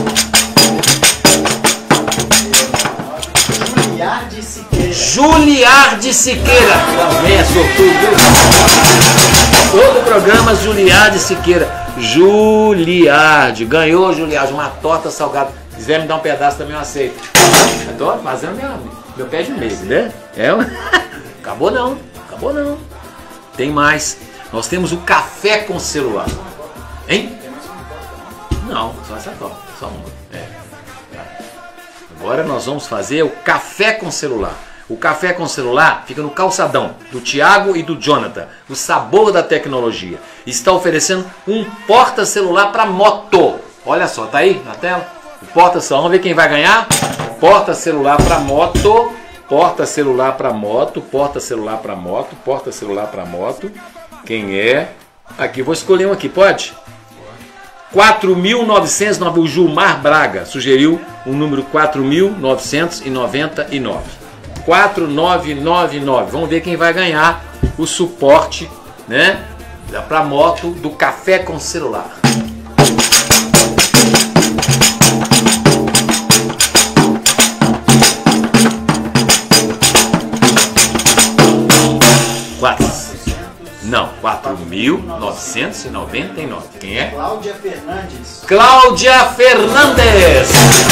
Speaker 3: Juliarde Siqueira.
Speaker 2: Juliarde Siqueira. Também é sortudo. Todo o programa Juliarde Siqueira. Juliarde. Ganhou, Juliarde, uma torta salgada. Se quiser me dar um pedaço também eu aceito. Eu tô fazendo meu pé de meio, né? Acabou não. Tem mais. Nós temos o café com celular. Hein? Não, só essa torta. Só uma. Agora nós vamos fazer o café com celular. O café com celular fica no calçadão do Thiago e do Jonathan. O sabor da tecnologia. Está oferecendo um porta-celular para moto. Olha só, tá aí na tela? O porta-celular. Vamos ver quem vai ganhar? Porta-celular para moto. Porta-celular para moto. Porta-celular para moto. Porta-celular para moto. Quem é? Aqui, vou escolher um aqui, pode? 4.909. O Gilmar Braga sugeriu o número 4.999. 4999. Vamos ver quem vai ganhar o suporte, né, para moto do café com celular. Não, 4.999. Quem é?
Speaker 3: Cláudia Fernandes.
Speaker 2: Cláudia Fernandes.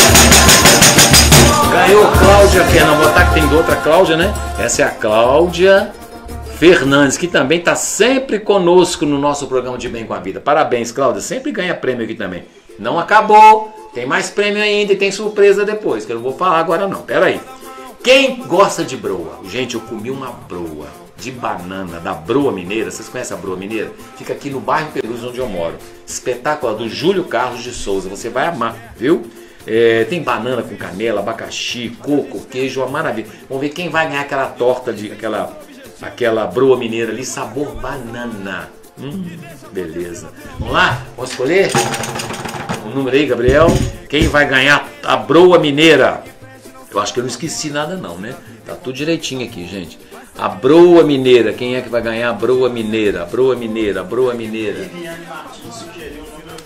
Speaker 2: Ganhou Cláudia Fernandes. Vou botar que tem outra Cláudia, né? Essa é a Cláudia Fernandes, que também está sempre conosco no nosso programa de Bem com a Vida. Parabéns, Cláudia. Sempre ganha prêmio aqui também. Não acabou. Tem mais prêmio ainda e tem surpresa depois, que eu não vou falar agora não. Pera aí. Quem gosta de broa? Gente, eu comi uma broa de banana da Broa Mineira. Vocês conhecem a Broa Mineira? Fica aqui no bairro Perus, onde eu moro. Espetacular, do Júlio Carlos de Souza. Você vai amar, viu? Tem banana com canela, abacaxi, coco, queijo, uma maravilha. Vamos ver quem vai ganhar aquela torta de aquela Broa Mineira ali, sabor banana. Beleza. Vamos lá? Vamos escolher? O número aí, Gabriel. Quem vai ganhar a Broa Mineira? Eu acho que eu não esqueci nada não, né? Tá tudo direitinho aqui, gente. A Broa Mineira. Quem é que vai ganhar a Broa Mineira? A Broa Mineira, a Broa Mineira.
Speaker 3: Viviane Martins sugeriu o número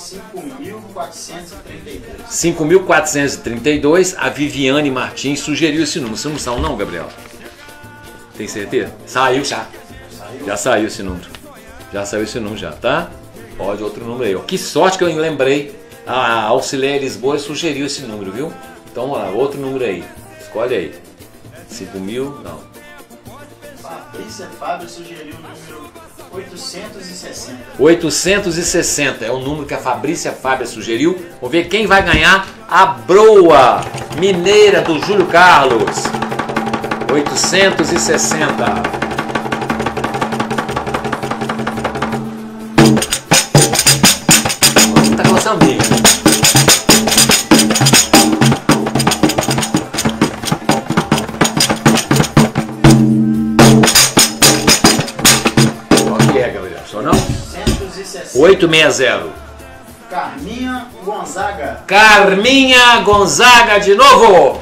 Speaker 3: 5.432.
Speaker 2: 5.432. A Viviane Martins sugeriu esse número. Você não sabe não, Gabriel? Tem certeza? Saiu já. Já saiu esse número. Já saiu esse número já, tá? Pode outro número aí. Ó. Que sorte que eu lembrei A Auxiliar Lisboa sugeriu esse número, viu? Então, ó, outro número aí. Escolhe aí. 5.000, não.
Speaker 3: Fabrícia Fábio sugeriu o número 860.
Speaker 2: 860 é o número que a Fabrícia Fábio sugeriu. Vamos ver quem vai ganhar a broa mineira do Júlio Carlos. 860. Você tá com a sambinha. Qual que é, Gabriel? Só não? 860.
Speaker 3: Carminha Gonzaga.
Speaker 2: Carminha Gonzaga de novo.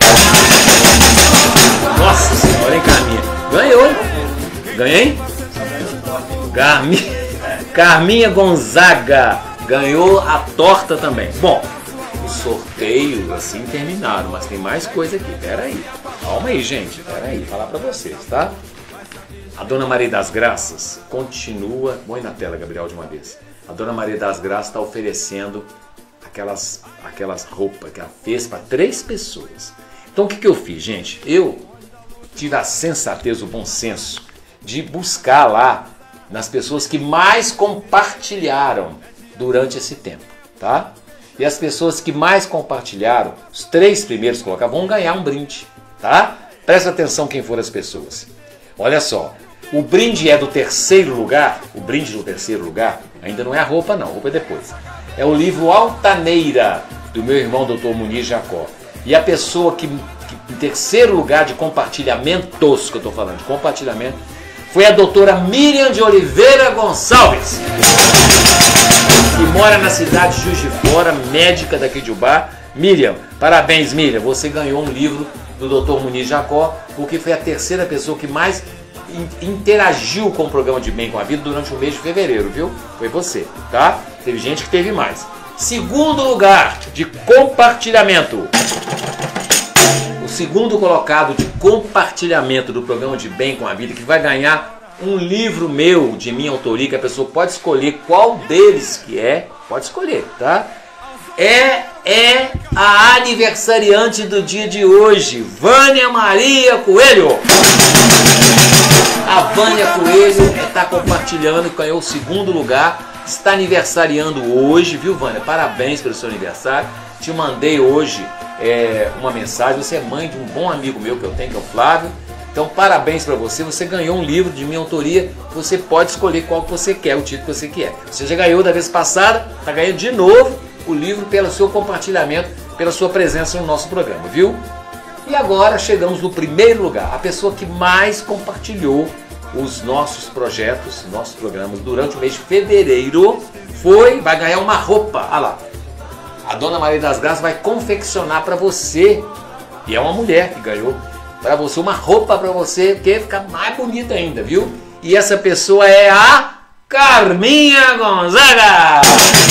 Speaker 2: Nossa senhora, hein, Carminha? Ganhou, hein? Ganhei? Carminha Gonzaga ganhou a torta também. Bom, os sorteios assim terminaram, mas tem mais coisa aqui. Pera aí. Calma aí, gente. Pera aí, vou falar pra vocês, tá? A Dona Maria das Graças continua... Põe na tela, Gabriel, de uma vez. A Dona Maria das Graças está oferecendo aquelas roupas que ela fez para 3 pessoas. Então o que eu fiz, gente? Eu tive a sensatez, o bom senso de buscar lá nas pessoas que mais compartilharam durante esse tempo, tá? E as pessoas que mais compartilharam, os 3 primeiros colocados, vão ganhar um brinde, tá? Presta atenção quem for as pessoas. Olha só, o brinde é do 3º lugar, o brinde do 3º lugar, ainda não é a roupa não, a roupa é depois. É o livro Altaneira, do meu irmão Dr. Muniz Jacó. E a pessoa que em 3º lugar de compartilhamentos, que eu estou falando, de compartilhamento, foi a doutora Miriam de Oliveira Gonçalves, que mora na cidade de Juiz de Fora, médica daqui de Ubá. Miriam, parabéns, Miriam, você ganhou um livro do Dr. Muniz Jacó, porque foi a 3ª pessoa que mais interagiu com o programa de Bem com a Vida durante o mês de fevereiro, viu? Foi você, tá? Teve gente que teve mais. 2º lugar de compartilhamento. O 2º colocado de compartilhamento do programa de Bem com a Vida, que vai ganhar um livro meu, de minha autoria, que a pessoa pode escolher qual deles que é, pode escolher, tá? É a aniversariante do dia de hoje, Vânia Maria Coelho. A Vânia Coelho está compartilhando e ganhou o 2º lugar, está aniversariando hoje, viu, Vânia? Parabéns pelo seu aniversário. Te mandei hoje uma mensagem, você é mãe de um bom amigo meu que eu tenho, que é o Flávio. Então, parabéns para você, você ganhou um livro de minha autoria, você pode escolher qual que você quer, o título que você quer. Você já ganhou da vez passada, está ganhando de novo o livro pelo seu compartilhamento, pela sua presença no nosso programa, viu? E agora chegamos no 1º lugar, a pessoa que mais compartilhou os nossos projetos, nossos programas durante o mês de fevereiro, vai ganhar uma roupa. Olha lá, a Dona Maria das Graças vai confeccionar para você, e é uma mulher que ganhou, para você uma roupa para você, que fica mais bonita ainda, viu? E essa pessoa é a Carminha Gonzaga!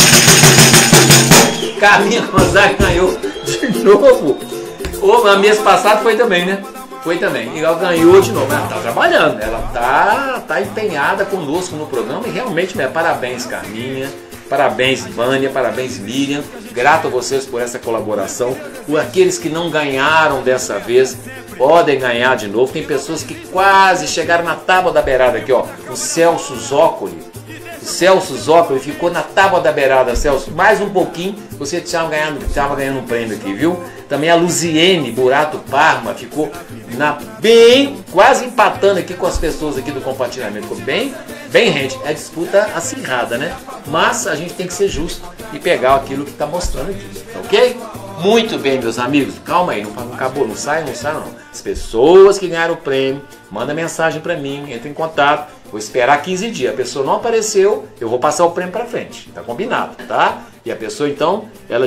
Speaker 2: Carminha Gonzaga ganhou de novo. O mês passado foi também, né? Foi também. E ela ganhou de novo. Ela está trabalhando, ela tá empenhada conosco no programa e realmente, né? Parabéns, Carminha. Parabéns, Vânia. Parabéns, Miriam. Grato a vocês por essa colaboração. Por aqueles que não ganharam dessa vez, podem ganhar de novo. Tem pessoas que quase chegaram na tábua da beirada aqui, ó. O Celso Zócoli. O Celso Zócoli ficou na tábua da beirada, Celso. Mais um pouquinho, você estava ganhando um prêmio aqui, viu? Também a Luziene Burato Parma ficou quase empatando aqui com as pessoas aqui do compartilhamento. Ficou bem rente. É disputa acirrada, né? Mas a gente tem que ser justo e pegar aquilo que está mostrando aqui, ok? Muito bem, meus amigos. Calma aí, não acabou, não sai não. As pessoas que ganharam o prêmio, manda mensagem para mim, entra em contato. Vou esperar 15 dias. A pessoa não apareceu, eu vou passar o prêmio para frente. Tá combinado, tá? E a pessoa, então, ela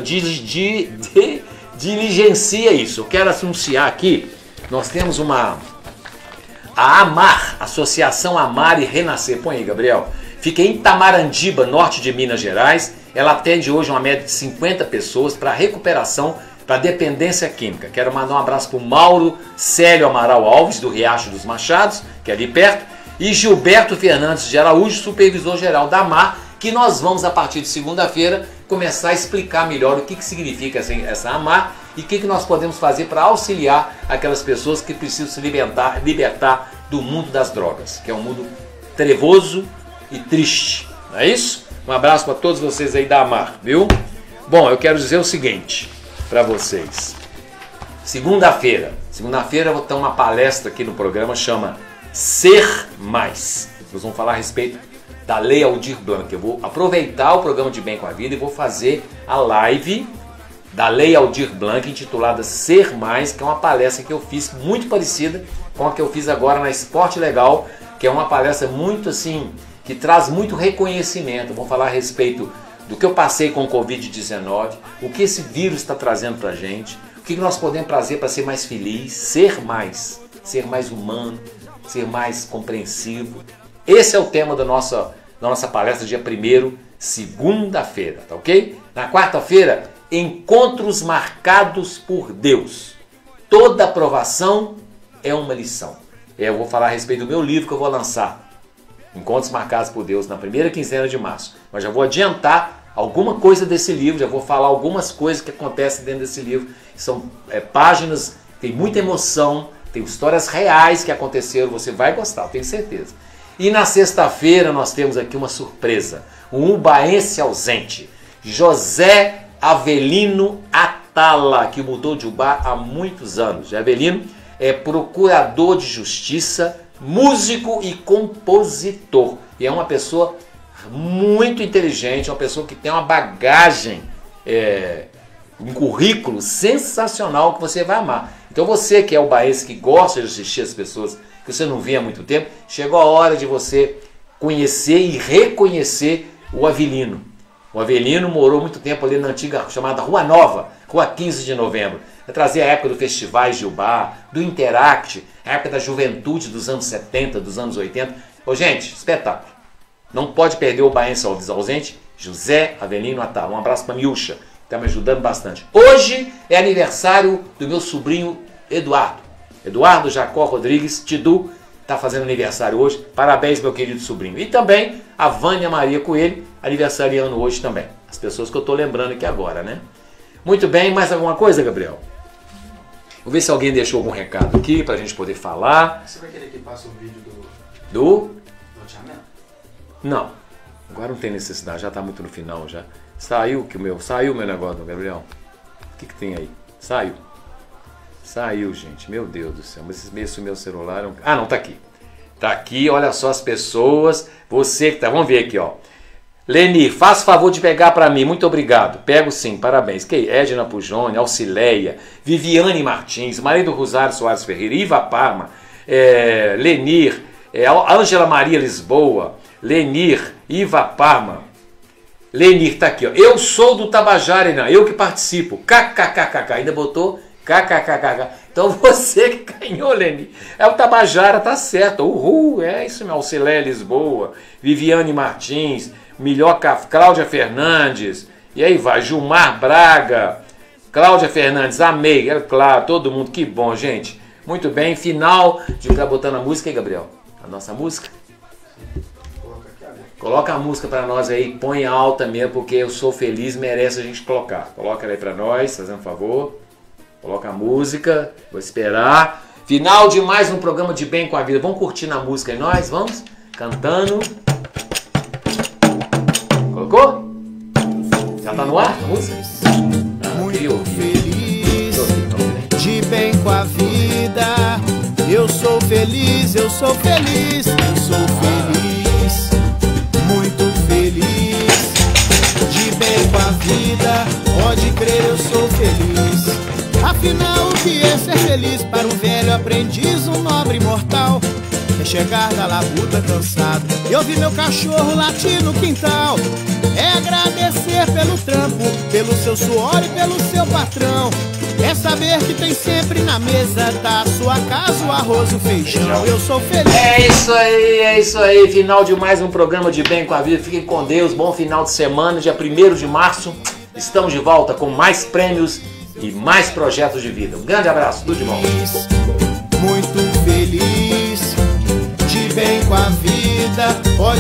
Speaker 2: diligencia isso. Eu quero anunciar aqui, nós temos a AMAR, Associação Amar e Renascer. Põe aí, Gabriel. Fica em Tamarandiba, norte de Minas Gerais. Ela atende hoje uma média de 50 pessoas para recuperação para dependência química. Quero mandar um abraço para o Mauro Célio Amaral Alves, do Riacho dos Machados, que é ali perto, e Gilberto Fernandes de Araújo, supervisor geral da AMAR, que nós vamos, a partir de segunda-feira, começar a explicar melhor o que significa essa AMAR e o que nós podemos fazer para auxiliar aquelas pessoas que precisam se libertar do mundo das drogas, que é um mundo trevoso e triste, não é isso? Um abraço para todos vocês aí da AMAR, viu? Bom, eu quero dizer o seguinte para vocês. Segunda-feira eu vou ter uma palestra aqui no programa, chama Ser Mais. Nós vamos falar a respeito da Lei Aldir Blanc. Eu vou aproveitar o programa de Bem com a Vida e vou fazer a live da Lei Aldir Blanc, intitulada Ser Mais, que é uma palestra que eu fiz muito parecida com a que eu fiz agora na Esporte Legal, que é uma palestra muito assim, que traz muito reconhecimento. Vou falar a respeito do que eu passei com o Covid-19, o que esse vírus está trazendo para a gente, o que nós podemos fazer para ser mais feliz, ser mais humano, ser mais compreensivo. Esse é o tema da nossa palestra, dia 1º, segunda-feira, tá ok? Na quarta-feira, encontros marcados por Deus. Toda aprovação é uma lição. Eu vou falar a respeito do meu livro que eu vou lançar, Encontros Marcados por Deus, na primeira quinzena de março. Mas já vou adiantar alguma coisa desse livro, já vou falar algumas coisas que acontecem dentro desse livro. São páginas, tem muita emoção, tem histórias reais que aconteceram, você vai gostar, tenho certeza. E na sexta-feira nós temos aqui uma surpresa, um ubaense ausente, José Avelino Atala, que mudou de Ubá há muitos anos. José Avelino é procurador de justiça, músico e compositor. E é uma pessoa muito inteligente, uma pessoa que tem uma bagagem, um currículo sensacional que você vai amar. Então você que é ubaense, que gosta de assistir as pessoas que você não vê há muito tempo, chegou a hora de você conhecer e reconhecer o Avelino. O Avelino morou muito tempo ali na antiga chamada Rua Nova, Rua 15 de Novembro. Vai trazer a época do Festivais de Ubá, do Interact, a época da juventude dos anos 70, dos anos 80. Ô, gente, espetáculo. Não pode perder o ubaense ausente, José Avelino Atala. Um abraço para a Milcha, que está me ajudando bastante. Hoje é aniversário do meu sobrinho Eduardo. Eduardo Jacó Rodrigues Tidu está fazendo aniversário hoje. Parabéns, meu querido sobrinho. E também a Vânia Maria Coelho, aniversariando hoje também. As pessoas que eu estou lembrando aqui agora, né? Muito bem, mais alguma coisa, Gabriel? Vou ver se alguém deixou algum recado aqui para a gente poder falar.
Speaker 3: Você vai querer que passe o vídeo do loteamento?
Speaker 2: Não. Agora não tem necessidade, já está muito no final já. Saiu o meu negócio, Gabriel. O que tem aí? Saiu, gente. Meu Deus do céu. Mas esse meu celular... Ah, não, tá aqui. Tá aqui, olha só as pessoas. Você que tá... Vamos ver aqui, ó. Leni, faz favor de pegar para mim. Muito obrigado. Pego sim, parabéns. Edna Pujone, Alcileia, Viviane Martins, Maria do Rosário Soares Ferreira, Iva Parma, Lenir, Ângela Maria Lisboa, Lenir, Iva Parma. Lenir tá aqui, ó. Eu sou do Tabajara, não. Eu que participo. KKKKK. Ainda botou... KKKKK. Então você que ganhou, Lenir. É o Tabajara, tá certo. Uhul, é isso mesmo. Alcileia Lisboa, Viviane Martins, Milhoca, Cláudia Fernandes, e aí vai, Gilmar Braga, Cláudia Fernandes, amei, é claro, todo mundo, que bom, gente. Muito bem, final de estar botando a música aí, Gabriel. A nossa música. Coloca a música para nós aí, põe alta mesmo, porque Eu Sou Feliz merece a gente colocar. Coloca ela aí para nós, fazendo um favor. Coloca a música, vou esperar. Final de mais um programa de Bem com a Vida. Vamos curtir na música aí nós, vamos? Cantando. Colocou? Já tá no ar a música?
Speaker 1: Muito feliz, de bem com a vida. Eu sou feliz, eu sou feliz, eu sou feliz, muito feliz, de bem com a vida. Pode crer, eu sou feliz. Afinal, o que é ser feliz para um velho aprendiz, um nobre mortal? É chegar da labuta cansado e ouvir meu cachorro latir no quintal. É agradecer pelo trampo, pelo seu suor e pelo seu patrão. É saber que tem sempre na mesa da sua casa o arroz e o feijão. Eu sou feliz.
Speaker 2: É isso aí. Final de mais um programa de Bem com a Vida. Fiquem com Deus, bom final de semana. Dia 1º de março, estamos de volta com mais prêmios e mais projetos de vida. Um grande abraço, tudo de bom.
Speaker 1: Muito feliz, de bem com a vida.